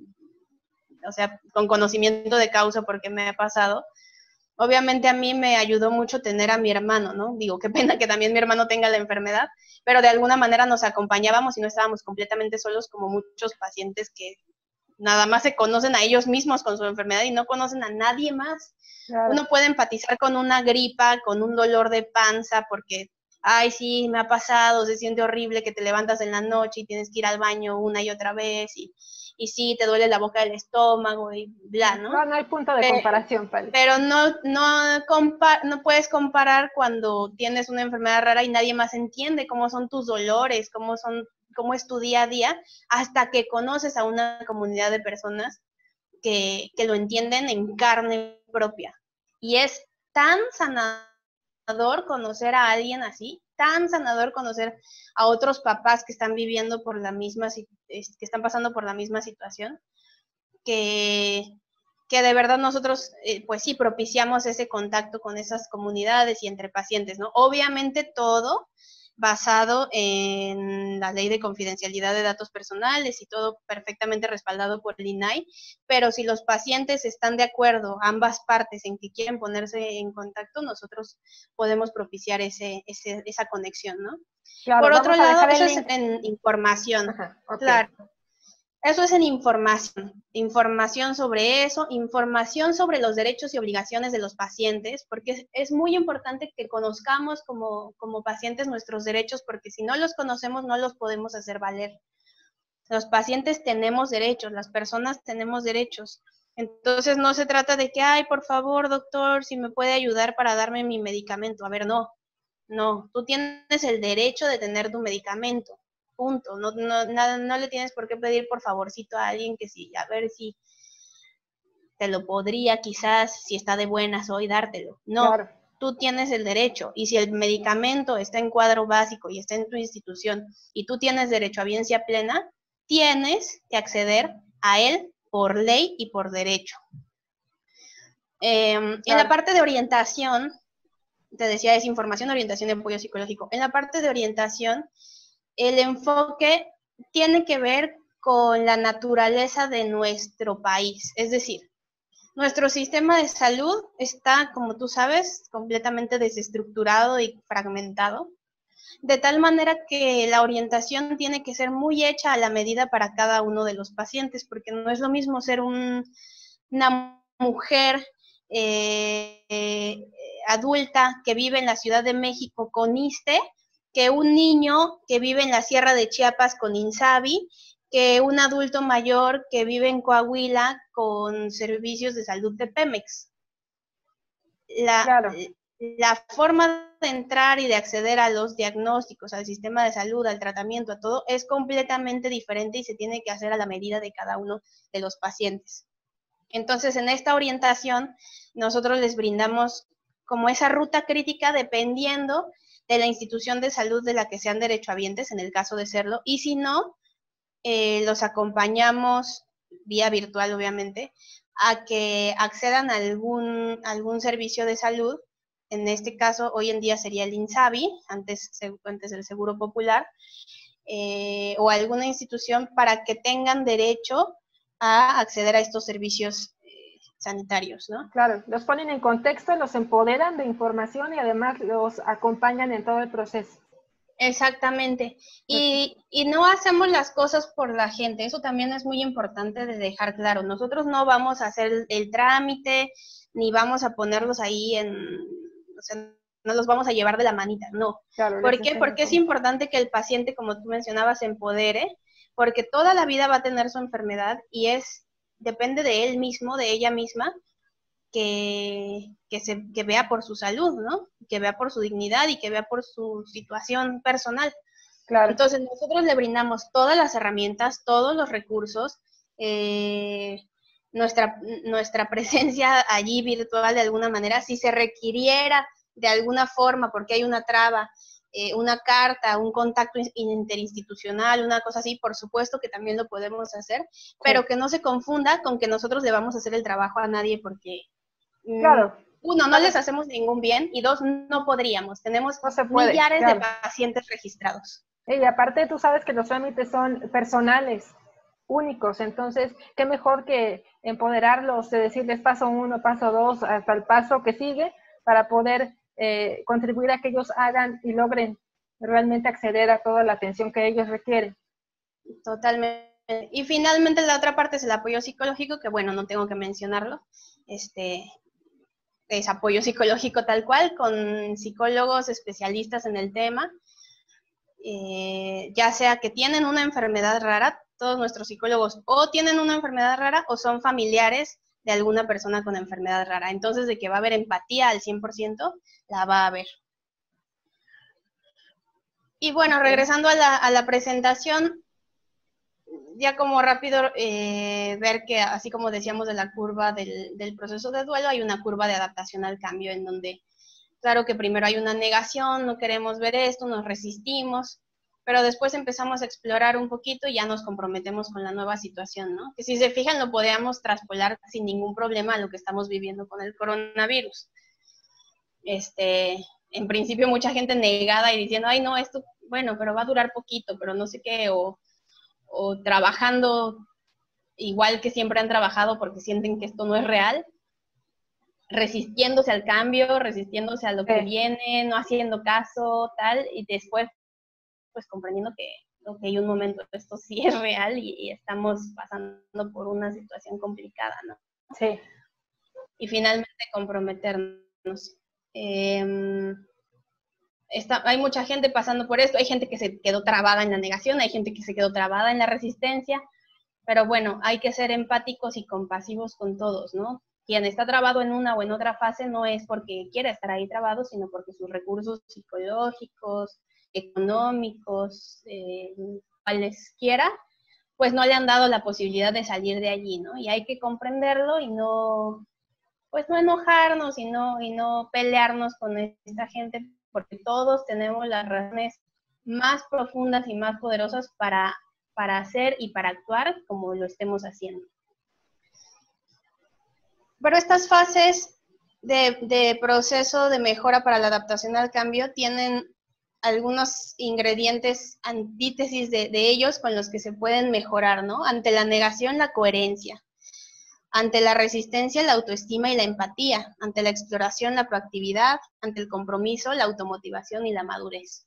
o sea, con conocimiento de causa, porque me ha pasado. Obviamente a mí me ayudó mucho tener a mi hermano, ¿no? Digo, qué pena que también mi hermano tenga la enfermedad, pero de alguna manera nos acompañábamos y no estábamos completamente solos como muchos pacientes que nada más se conocen a ellos mismos con su enfermedad y no conocen a nadie más. Claro. Uno puede empatizar con una gripa, con un dolor de panza, porque, ay, sí, me ha pasado, se siente horrible que te levantas en la noche y tienes que ir al baño una y otra vez, y sí, te duele la boca del estómago y bla, ¿no? No hay punto de comparación, Pali. Pero no puedes comparar cuando tienes una enfermedad rara y nadie más entiende cómo son tus dolores, cómo es tu día a día, hasta que conoces a una comunidad de personas que lo entienden en carne propia. Y es tan sanador conocer a alguien así, tan sanador conocer a otros papás que están viviendo por que están pasando por la misma situación, que de verdad nosotros, pues sí, propiciamos ese contacto con esas comunidades y entre pacientes, ¿no? Obviamente todo basado en la ley de confidencialidad de datos personales y todo perfectamente respaldado por el INAI, pero si los pacientes están de acuerdo, ambas partes, en que quieren ponerse en contacto, nosotros podemos propiciar esa conexión, ¿no? Claro, por otro lado, eso es en información. Ajá, okay. Claro. Eso es en información sobre eso, información sobre los derechos y obligaciones de los pacientes, porque es muy importante que conozcamos como pacientes nuestros derechos, porque si no los conocemos no los podemos hacer valer. Los pacientes tenemos derechos, las personas tenemos derechos. Entonces no se trata de que, ay, por favor, doctor, si me puede ayudar para darme mi medicamento. A ver, no, tú tienes el derecho de tener tu medicamento. Punto. No le tienes por qué pedir por favorcito a alguien que sí, a ver si te lo podría quizás, si está de buenas hoy, dártelo. No, claro. Tú tienes el derecho, y si el medicamento está en cuadro básico y está en tu institución y tú tienes derecho a bienestar plena, tienes que acceder a él por ley y por derecho. Claro. En la parte de orientación, te decía, es información, orientación y apoyo psicológico. En la parte de orientación, el enfoque tiene que ver con la naturaleza de nuestro país. Es decir, nuestro sistema de salud está, como tú sabes, completamente desestructurado y fragmentado, de tal manera que la orientación tiene que ser muy hecha a la medida para cada uno de los pacientes, porque no es lo mismo ser una mujer adulta que vive en la Ciudad de México con ISSSTE, que un niño que vive en la Sierra de Chiapas con INSABI, que un adulto mayor que vive en Coahuila con servicios de salud de Pemex. La forma de entrar y de acceder a los diagnósticos, al sistema de salud, al tratamiento, a todo, es completamente diferente y se tiene que hacer a la medida de cada uno de los pacientes. Entonces, en esta orientación, nosotros les brindamos como esa ruta crítica dependiendo de la institución de salud de la que sean derechohabientes, en el caso de serlo, y si no, los acompañamos vía virtual obviamente, a que accedan a algún servicio de salud. En este caso, hoy en día sería el INSABI, antes el Seguro Popular, o alguna institución para que tengan derecho a acceder a estos servicios sanitarios, ¿no? Claro, los ponen en contexto, los empoderan de información y además los acompañan en todo el proceso. Exactamente. Y no hacemos las cosas por la gente, eso también es muy importante de dejar claro. Nosotros no vamos a hacer el trámite, ni vamos a ponerlos ahí o sea, no los vamos a llevar de la manita, no. Claro, ¿Por qué? Porque es importante que el paciente, como tú mencionabas, se empodere, porque toda la vida va a tener su enfermedad y depende de él mismo, de ella misma, que vea por su salud, ¿no? Que vea por su dignidad y que vea por su situación personal. Claro. Entonces, nosotros le brindamos todas las herramientas, todos los recursos, nuestra presencia allí virtual de alguna manera, si se requiriera de alguna forma, porque hay una traba, una carta, un contacto interinstitucional, una cosa así, por supuesto que también lo podemos hacer, pero que no se confunda con que nosotros le vamos a hacer el trabajo a nadie porque, claro, uno, no les hacemos ningún bien, y dos, no podríamos. Tenemos millares de pacientes registrados. Y aparte tú sabes que los trámites son personales, únicos, entonces qué mejor que empoderarlos, de decirles paso 1, paso 2, hasta el paso que sigue, para poder contribuir a que ellos hagan y logren realmente acceder a toda la atención que ellos requieren. Totalmente. Y finalmente la otra parte es el apoyo psicológico, que bueno, no tengo que mencionarlo, es apoyo psicológico tal cual, con psicólogos especialistas en el tema, ya sea que tienen una enfermedad rara, todos nuestros psicólogos o tienen una enfermedad rara o son familiares de alguna persona con enfermedad rara. Entonces, de que va a haber empatía al 100%, la va a haber. Y bueno, regresando a la presentación, ya como rápido ver que, así como decíamos de la curva del proceso de duelo, hay una curva de adaptación al cambio en donde, claro que primero hay una negación, no queremos ver esto, nos resistimos, pero después empezamos a explorar un poquito y ya nos comprometemos con la nueva situación, ¿no? Que si se fijan lo podemos traspolar sin ningún problema a lo que estamos viviendo con el coronavirus. En principio mucha gente negada y diciendo, ay no, esto, bueno, pero va a durar poquito, pero no sé qué, o trabajando igual que siempre han trabajado porque sienten que esto no es real, resistiéndose al cambio, resistiéndose a lo que viene, no haciendo caso, tal, y después pues comprendiendo que hay un momento, esto sí es real y estamos pasando por una situación complicada, ¿no? Sí. Y finalmente comprometernos. Hay mucha gente pasando por esto, hay gente que se quedó trabada en la negación, hay gente que se quedó trabada en la resistencia, pero bueno, hay que ser empáticos y compasivos con todos, ¿no? Quien está trabado en una o en otra fase no es porque quiera estar ahí trabado, sino porque sus recursos psicológicos, económicos, cualesquiera, pues no le han dado la posibilidad de salir de allí, ¿no? Y hay que comprenderlo y no, pues no enojarnos y no pelearnos con esta gente, porque todos tenemos las razones más profundas y más poderosas para hacer y para actuar como lo estemos haciendo. Pero estas fases de proceso de mejora para la adaptación al cambio tienen algunos ingredientes, antítesis de ellos con los que se pueden mejorar, ¿no? Ante la negación, la coherencia. Ante la resistencia, la autoestima y la empatía. Ante la exploración, la proactividad. Ante el compromiso, la automotivación y la madurez.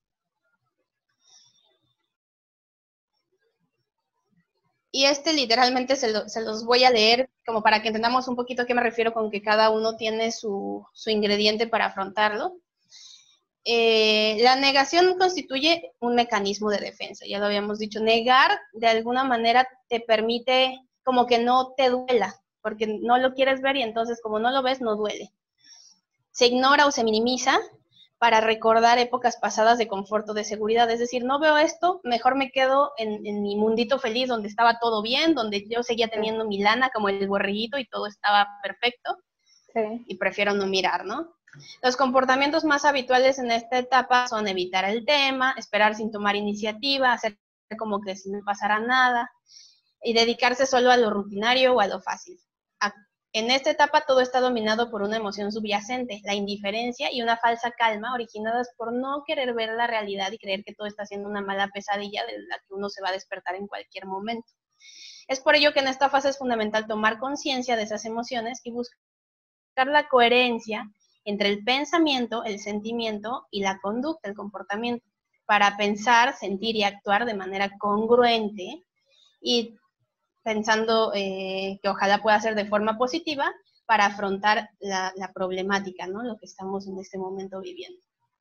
Y literalmente se los voy a leer como para que entendamos un poquito a qué me refiero con que cada uno tiene su ingrediente para afrontarlo. La negación constituye un mecanismo de defensa, ya lo habíamos dicho. Negar de alguna manera te permite como que no te duela, porque no lo quieres ver y entonces como no lo ves, no duele. Se ignora o se minimiza para recordar épocas pasadas de confort o de seguridad, es decir, no veo esto, mejor me quedo en mi mundito feliz donde estaba todo bien, donde yo seguía teniendo mi lana como el borreguito y todo estaba perfecto, y prefiero no mirar, ¿no? Los comportamientos más habituales en esta etapa son evitar el tema, esperar sin tomar iniciativa, hacer como que si no pasara nada, y dedicarse solo a lo rutinario o a lo fácil. En esta etapa todo está dominado por una emoción subyacente, la indiferencia y una falsa calma originadas por no querer ver la realidad y creer que todo está siendo una mala pesadilla de la que uno se va a despertar en cualquier momento. Es por ello que en esta fase es fundamental tomar conciencia de esas emociones y buscar la coherencia entre el pensamiento, el sentimiento y la conducta, el comportamiento, para pensar, sentir y actuar de manera congruente y pensando que ojalá pueda ser de forma positiva para afrontar la problemática, ¿no? Lo que estamos en este momento viviendo.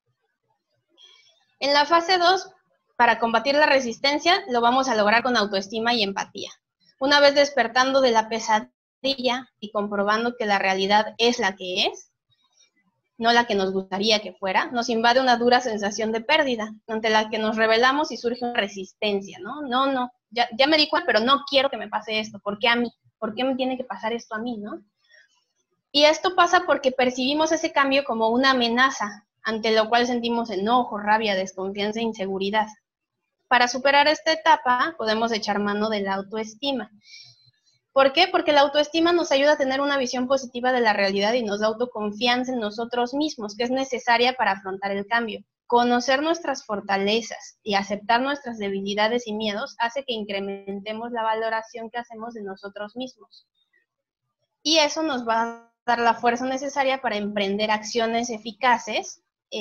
En la fase 2, para combatir la resistencia, lo vamos a lograr con autoestima y empatía. Una vez despertando de la pesadilla y comprobando que la realidad es la que es, no la que nos gustaría que fuera, nos invade una dura sensación de pérdida, ante la que nos rebelamos y surge una resistencia, ¿no? No, ya me di cuenta, pero no quiero que me pase esto. ¿Por qué a mí? ¿Por qué me tiene que pasar esto a mí, no? Y esto pasa porque percibimos ese cambio como una amenaza, ante lo cual sentimos enojo, rabia, desconfianza e inseguridad. Para superar esta etapa, podemos echar mano de la autoestima. ¿Por qué? Porque la autoestima nos ayuda a tener una visión positiva de la realidad y nos da autoconfianza en nosotros mismos, que es necesaria para afrontar el cambio. Conocer nuestras fortalezas y aceptar nuestras debilidades y miedos hace que incrementemos la valoración que hacemos de nosotros mismos. Y eso nos va a dar la fuerza necesaria para emprender acciones eficaces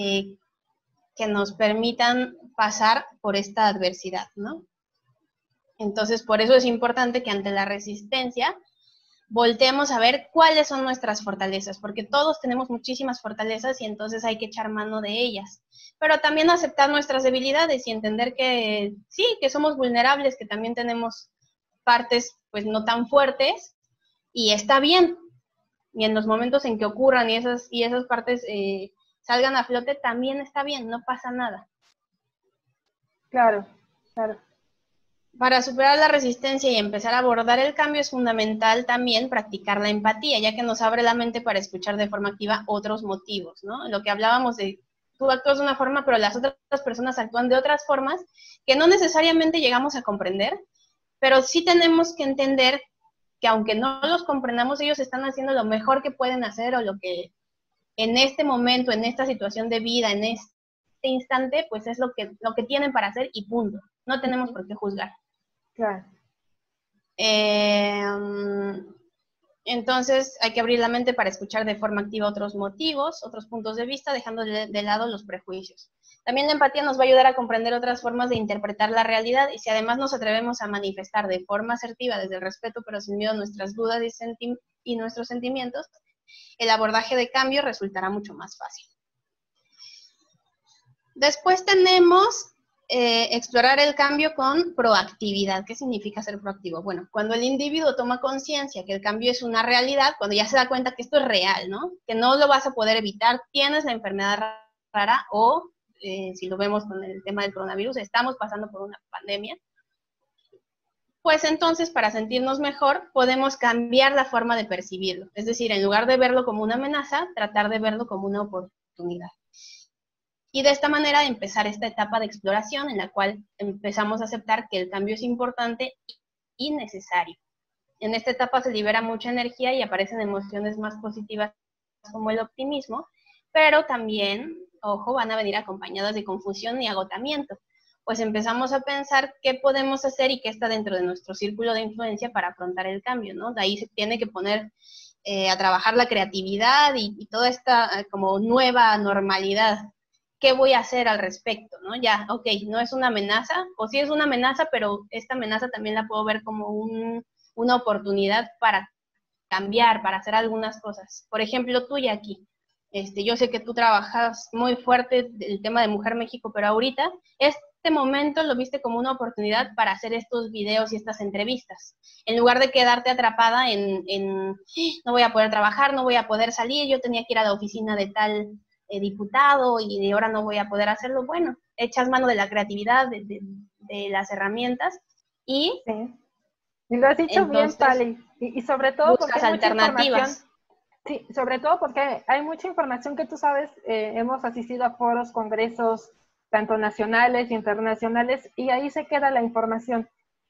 que nos permitan pasar por esta adversidad, ¿no? Entonces, por eso es importante que ante la resistencia volteemos a ver cuáles son nuestras fortalezas, porque todos tenemos muchísimas fortalezas y entonces hay que echar mano de ellas. Pero también aceptar nuestras debilidades y entender que sí, que somos vulnerables, que también tenemos partes pues no tan fuertes y está bien. Y en los momentos en que ocurran y esas partes salgan a flote, también está bien, no pasa nada. Claro, claro. Para superar la resistencia y empezar a abordar el cambio es fundamental también practicar la empatía, ya que nos abre la mente para escuchar de forma activa otros motivos, ¿no? Lo que hablábamos de tú actúas de una forma, pero las otras personas actúan de otras formas que no necesariamente llegamos a comprender, pero sí tenemos que entender que aunque no los comprendamos, ellos están haciendo lo mejor que pueden hacer o lo que en este momento, en esta situación de vida, en este instante, pues es lo que tienen para hacer y punto. No tenemos por qué juzgar. Claro. Entonces hay que abrir la mente para escuchar de forma activa otros motivos, otros puntos de vista, dejando de lado los prejuicios. También la empatía nos va a ayudar a comprender otras formas de interpretar la realidad y si además nos atrevemos a manifestar de forma asertiva desde el respeto pero sin miedo nuestras dudas y nuestros sentimientos, el abordaje de cambio resultará mucho más fácil. Después tenemos explorar el cambio con proactividad. ¿Qué significa ser proactivo? Bueno, cuando el individuo toma conciencia que el cambio es una realidad, cuando ya se da cuenta que esto es real, ¿no? Que no lo vas a poder evitar, tienes la enfermedad rara o, si lo vemos con el tema del coronavirus, estamos pasando por una pandemia, pues entonces para sentirnos mejor podemos cambiar la forma de percibirlo. Es decir, en lugar de verlo como una amenaza, tratar de verlo como una oportunidad. Y de esta manera empezar esta etapa de exploración en la cual empezamos a aceptar que el cambio es importante y necesario. En esta etapa se libera mucha energía y aparecen emociones más positivas como el optimismo, pero también, ojo, van a venir acompañadas de confusión y agotamiento, pues empezamos a pensar qué podemos hacer y qué está dentro de nuestro círculo de influencia para afrontar el cambio, ¿no? De ahí se tiene que poner a trabajar la creatividad y toda esta como nueva normalidad. ¿Qué voy a hacer al respecto? ¿No? Ya, ok, no es una amenaza, o sí es una amenaza, pero esta amenaza también la puedo ver como una oportunidad para cambiar, para hacer algunas cosas. Por ejemplo, tú, Jackie, yo sé que tú trabajas muy fuerte el tema de Mujer México, pero ahorita este momento lo viste como una oportunidad para hacer estos videos y estas entrevistas. En lugar de quedarte atrapada en no voy a poder trabajar, no voy a poder salir, yo tenía que ir a la oficina de tal diputado y ahora no voy a poder hacerlo. Bueno, echas mano de la creatividad, de las herramientas y... Sí. Y lo has dicho bien, Pali. Y sobre todo porque hay mucha alternativas. Sí, sobre todo porque hay mucha información que tú sabes, hemos asistido a foros, congresos, tanto nacionales, internacionales, y ahí se queda la información.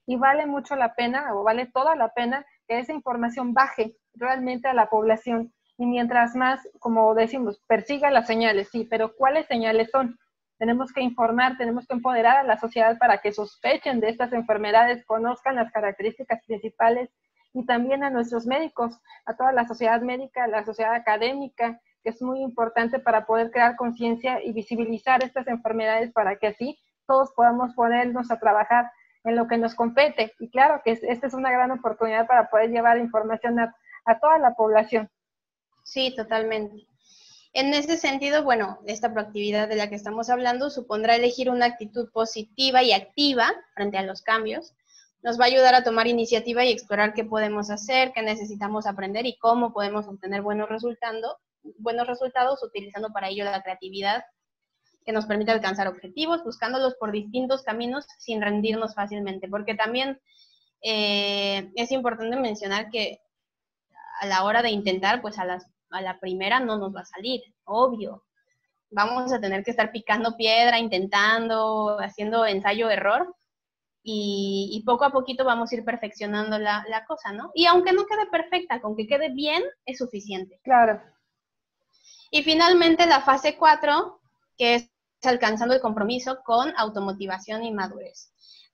y vale mucho la pena, o vale toda la pena, que esa información baje realmente a la población. Y mientras más, como decimos, persiga las señales, sí, pero ¿cuáles señales son? Tenemos que informar, tenemos que empoderar a la sociedad para que sospechen de estas enfermedades, conozcan las características principales, y también a nuestros médicos, a toda la sociedad médica, a la sociedad académica, que es muy importante para poder crear conciencia y visibilizar estas enfermedades para que así todos podamos ponernos a trabajar en lo que nos compete. Y claro que esta es una gran oportunidad para poder llevar información a toda la población. Sí, totalmente. En ese sentido, bueno, esta proactividad de la que estamos hablando supondrá elegir una actitud positiva y activa frente a los cambios. Nos va a ayudar a tomar iniciativa y explorar qué podemos hacer, qué necesitamos aprender y cómo podemos obtener buenos resultados utilizando para ello la creatividad que nos permite alcanzar objetivos, buscándolos por distintos caminos sin rendirnos fácilmente. Porque también es importante mencionar que a la hora de intentar, pues a la primera no nos va a salir, obvio. Vamos a tener que estar picando piedra, intentando, haciendo ensayo-error, y poco a poquito vamos a ir perfeccionando la cosa, ¿no? Y aunque no quede perfecta, con que quede bien, es suficiente. Claro. Y finalmente la fase 4, que es alcanzando el compromiso con automotivación y madurez.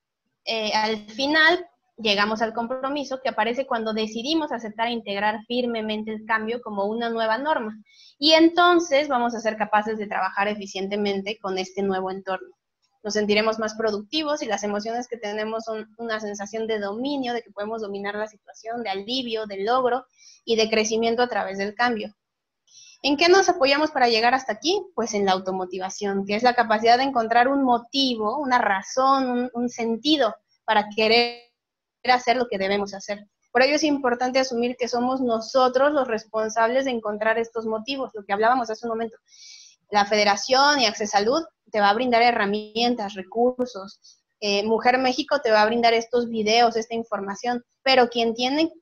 Al final llegamos al compromiso, que aparece cuando decidimos aceptar e integrar firmemente el cambio como una nueva norma. Y entonces vamos a ser capaces de trabajar eficientemente con este nuevo entorno. Nos sentiremos más productivos y las emociones que tenemos son una sensación de dominio, de que podemos dominar la situación, de alivio, de logro y de crecimiento a través del cambio. ¿En qué nos apoyamos para llegar hasta aquí? Pues en la automotivación, que es la capacidad de encontrar un motivo, una razón, un sentido para querer hacer lo que debemos hacer. Por ello es importante asumir que somos nosotros los responsables de encontrar estos motivos, lo que hablábamos hace un momento. La Federación y Accesalud te va a brindar herramientas, recursos. Mujer México te va a brindar estos videos, esta información, pero quien tiene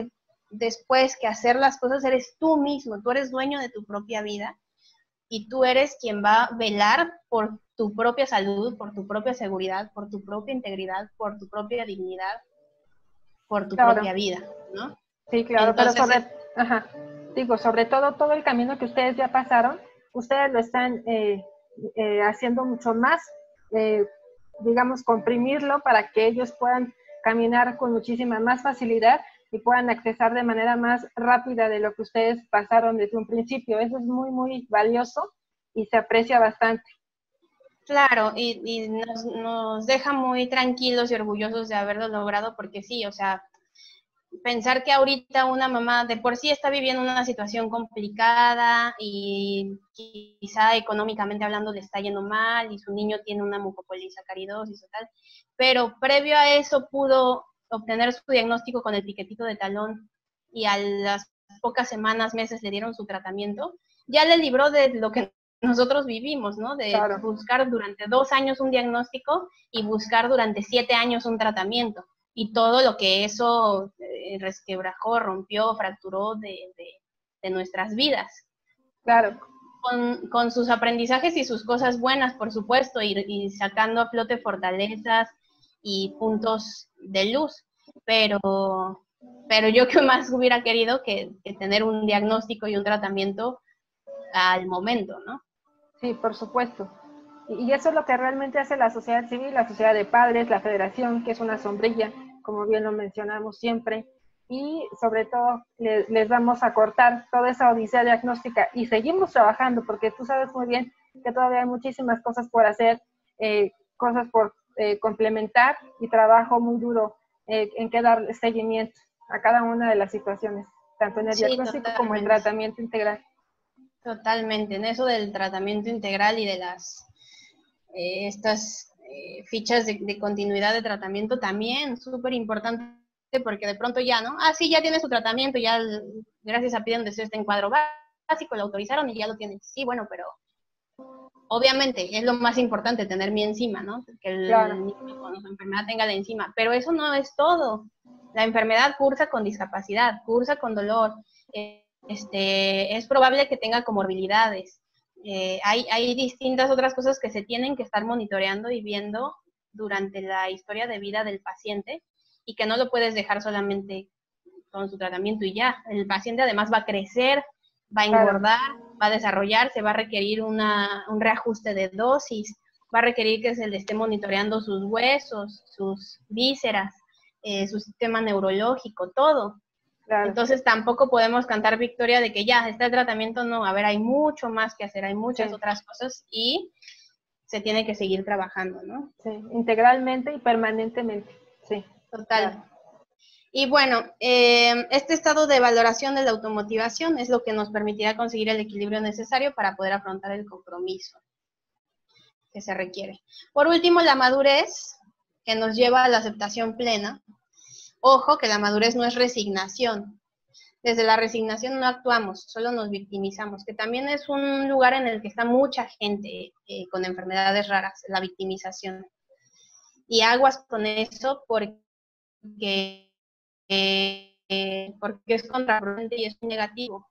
después que hacer las cosas eres tú mismo, tú eres dueño de tu propia vida y tú eres quien va a velar por tu propia salud, por tu propia seguridad, por tu propia integridad, por tu propia dignidad, por tu propia vida, ¿no? Sí, claro. Entonces, pero sobre todo el camino que ustedes ya pasaron, ustedes lo están haciendo mucho más, digamos, comprimirlo para que ellos puedan caminar con muchísima más facilidad y puedan accesar de manera más rápida de lo que ustedes pasaron desde un principio. Eso es muy, muy valioso y se aprecia bastante. Claro, y nos deja muy tranquilos y orgullosos de haberlo logrado, porque sí, o sea, pensar que ahorita una mamá de por sí está viviendo una situación complicada y quizá económicamente hablando le está yendo mal y su niño tiene una mucopolisacaridosis o tal, pero previo a eso pudo obtener su diagnóstico con el piquetito de talón y a las pocas semanas, meses le dieron su tratamiento, ya le libró de lo que nosotros vivimos, ¿no? De Claro. buscar durante 2 años un diagnóstico y buscar durante 7 años un tratamiento. Y todo lo que eso resquebrajó, rompió, fracturó de nuestras vidas. Claro. Con sus aprendizajes y sus cosas buenas, por supuesto, y sacando a flote fortalezas y puntos de luz. Pero yo que más hubiera querido que tener un diagnóstico y un tratamiento al momento, ¿no? Sí, por supuesto. Y eso es lo que realmente hace la sociedad civil, la sociedad de padres, la federación, que es una sombrilla, como bien lo mencionamos siempre, y sobre todo les vamos a cortar toda esa odisea diagnóstica y seguimos trabajando, porque tú sabes muy bien que todavía hay muchísimas cosas por hacer, cosas por complementar y trabajo muy duro en que dar seguimiento a cada una de las situaciones, tanto en el diagnóstico como en el tratamiento integral. Totalmente, en eso del tratamiento integral y de estas fichas de continuidad de tratamiento también, súper importante, porque de pronto ya, ¿no? Ah, sí, ya tiene su tratamiento, ya gracias a Piden Deseo está en cuadro básico, lo autorizaron y ya lo tienen. Sí, bueno, pero obviamente es lo más importante tener mi enzima, ¿no? Que el niño con su enfermedad tenga la enzima, pero eso no es todo. La enfermedad cursa con discapacidad, cursa con dolor, es probable que tenga comorbilidades. Hay distintas otras cosas que se tienen que estar monitoreando y viendo durante la historia de vida del paciente y que no lo puedes dejar solamente con su tratamiento y ya. El paciente además va a crecer, va a engordar, va a desarrollarse, va a requerir un reajuste de dosis, va a requerir que se le esté monitoreando sus huesos, sus vísceras, su sistema neurológico, todo. Claro. Entonces tampoco podemos cantar victoria de que ya está el tratamiento, no, a ver, hay mucho más que hacer, hay muchas otras cosas y se tiene que seguir trabajando, ¿no? Sí, integralmente y permanentemente, sí. Total. Claro. Y bueno, este estado de valoración de la automotivación es lo que nos permitirá conseguir el equilibrio necesario para poder afrontar el compromiso que se requiere. Por último, la madurez, que nos lleva a la aceptación plena. Ojo, que la madurez no es resignación. Desde la resignación no actuamos, solo nos victimizamos, que también es un lugar en el que está mucha gente con enfermedades raras, la victimización. Y aguas con eso porque es contraproducente y es negativo.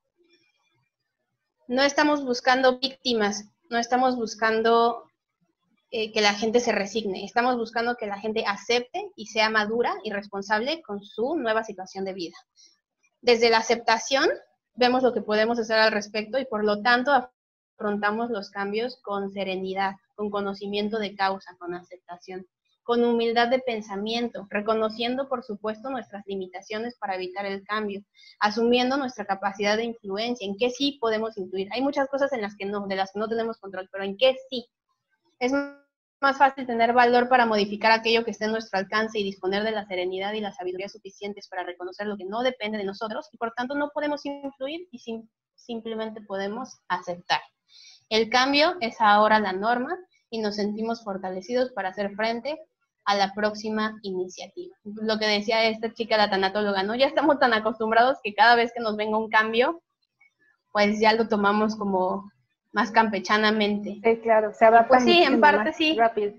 No estamos buscando víctimas, no estamos buscando que la gente se resigne, estamos buscando que la gente acepte y sea madura y responsable con su nueva situación de vida. Desde la aceptación vemos lo que podemos hacer al respecto y por lo tanto afrontamos los cambios con serenidad, con conocimiento de causa, con aceptación, con humildad de pensamiento, reconociendo por supuesto nuestras limitaciones para evitar el cambio, asumiendo nuestra capacidad de influencia, en qué sí podemos influir. Hay muchas cosas en las que no, de las que no tenemos control, pero en qué sí. Es más fácil tener valor para modificar aquello que esté en nuestro alcance y disponer de la serenidad y la sabiduría suficientes para reconocer lo que no depende de nosotros y por tanto no podemos influir y simplemente podemos aceptar. El cambio es ahora la norma y nos sentimos fortalecidos para hacer frente a la próxima iniciativa. Lo que decía esta chica, la tanatóloga, ¿no? Ya estamos tan acostumbrados que cada vez que nos venga un cambio, pues ya lo tomamos como más campechanamente. Sí, claro, se adapta. Pues sí, en parte sí.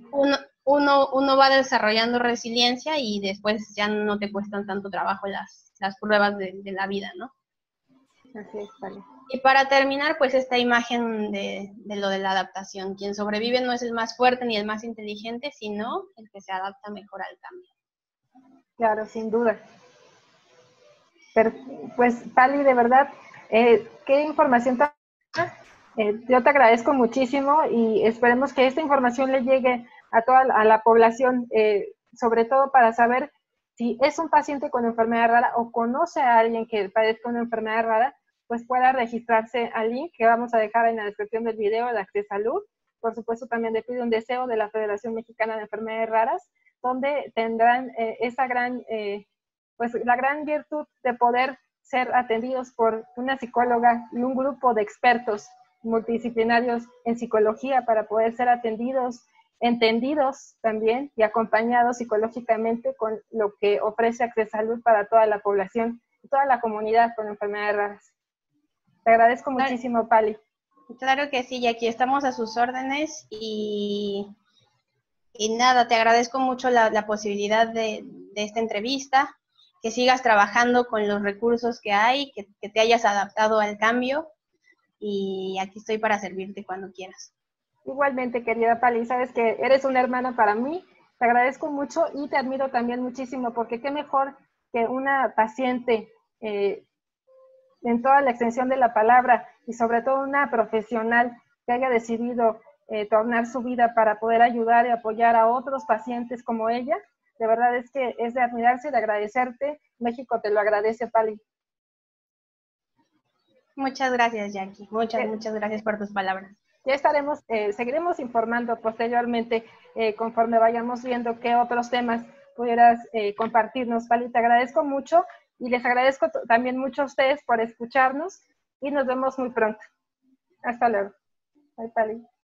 Uno va desarrollando resiliencia y después ya no te cuestan tanto trabajo las pruebas de la vida, ¿no? Así es, vale. Y para terminar, pues esta imagen de lo de la adaptación. Quien sobrevive no es el más fuerte ni el más inteligente, sino el que se adapta mejor al cambio. Claro, sin duda. Pero, pues, Pali, de verdad, qué información tan... yo te agradezco muchísimo y esperemos que esta información le llegue a la población, sobre todo para saber si es un paciente con enfermedad rara o conoce a alguien que padezca una enfermedad rara, pues pueda registrarse al link que vamos a dejar en la descripción del video de Accesalud. Por supuesto, también le pido un deseo de la Federación Mexicana de Enfermedades Raras, donde tendrán esa gran, pues la gran virtud de poder ser atendidos por una psicóloga y un grupo de expertos multidisciplinarios en psicología para poder ser atendidos, entendidos también y acompañados psicológicamente con lo que ofrece Accesalud para toda la población y toda la comunidad con enfermedades raras. Te agradezco muchísimo, Pali. Claro que sí, y aquí estamos a sus órdenes y nada, te agradezco mucho la posibilidad de esta entrevista, que sigas trabajando con los recursos que hay, que te hayas adaptado al cambio y aquí estoy para servirte cuando quieras. Igualmente, querida Pali, sabes que eres una hermana para mí, te agradezco mucho y te admiro también muchísimo, porque qué mejor que una paciente en toda la extensión de la palabra y sobre todo una profesional que haya decidido tornar su vida para poder ayudar y apoyar a otros pacientes como ella. De verdad es que es de admirarse y de agradecerte. México te lo agradece, Pali. Muchas gracias, Jackie. Muchas gracias por tus palabras. Ya estaremos, seguiremos informando posteriormente conforme vayamos viendo qué otros temas pudieras compartirnos, Pali. Te agradezco mucho y les agradezco también mucho a ustedes por escucharnos y nos vemos muy pronto. Hasta luego. Bye, Pali.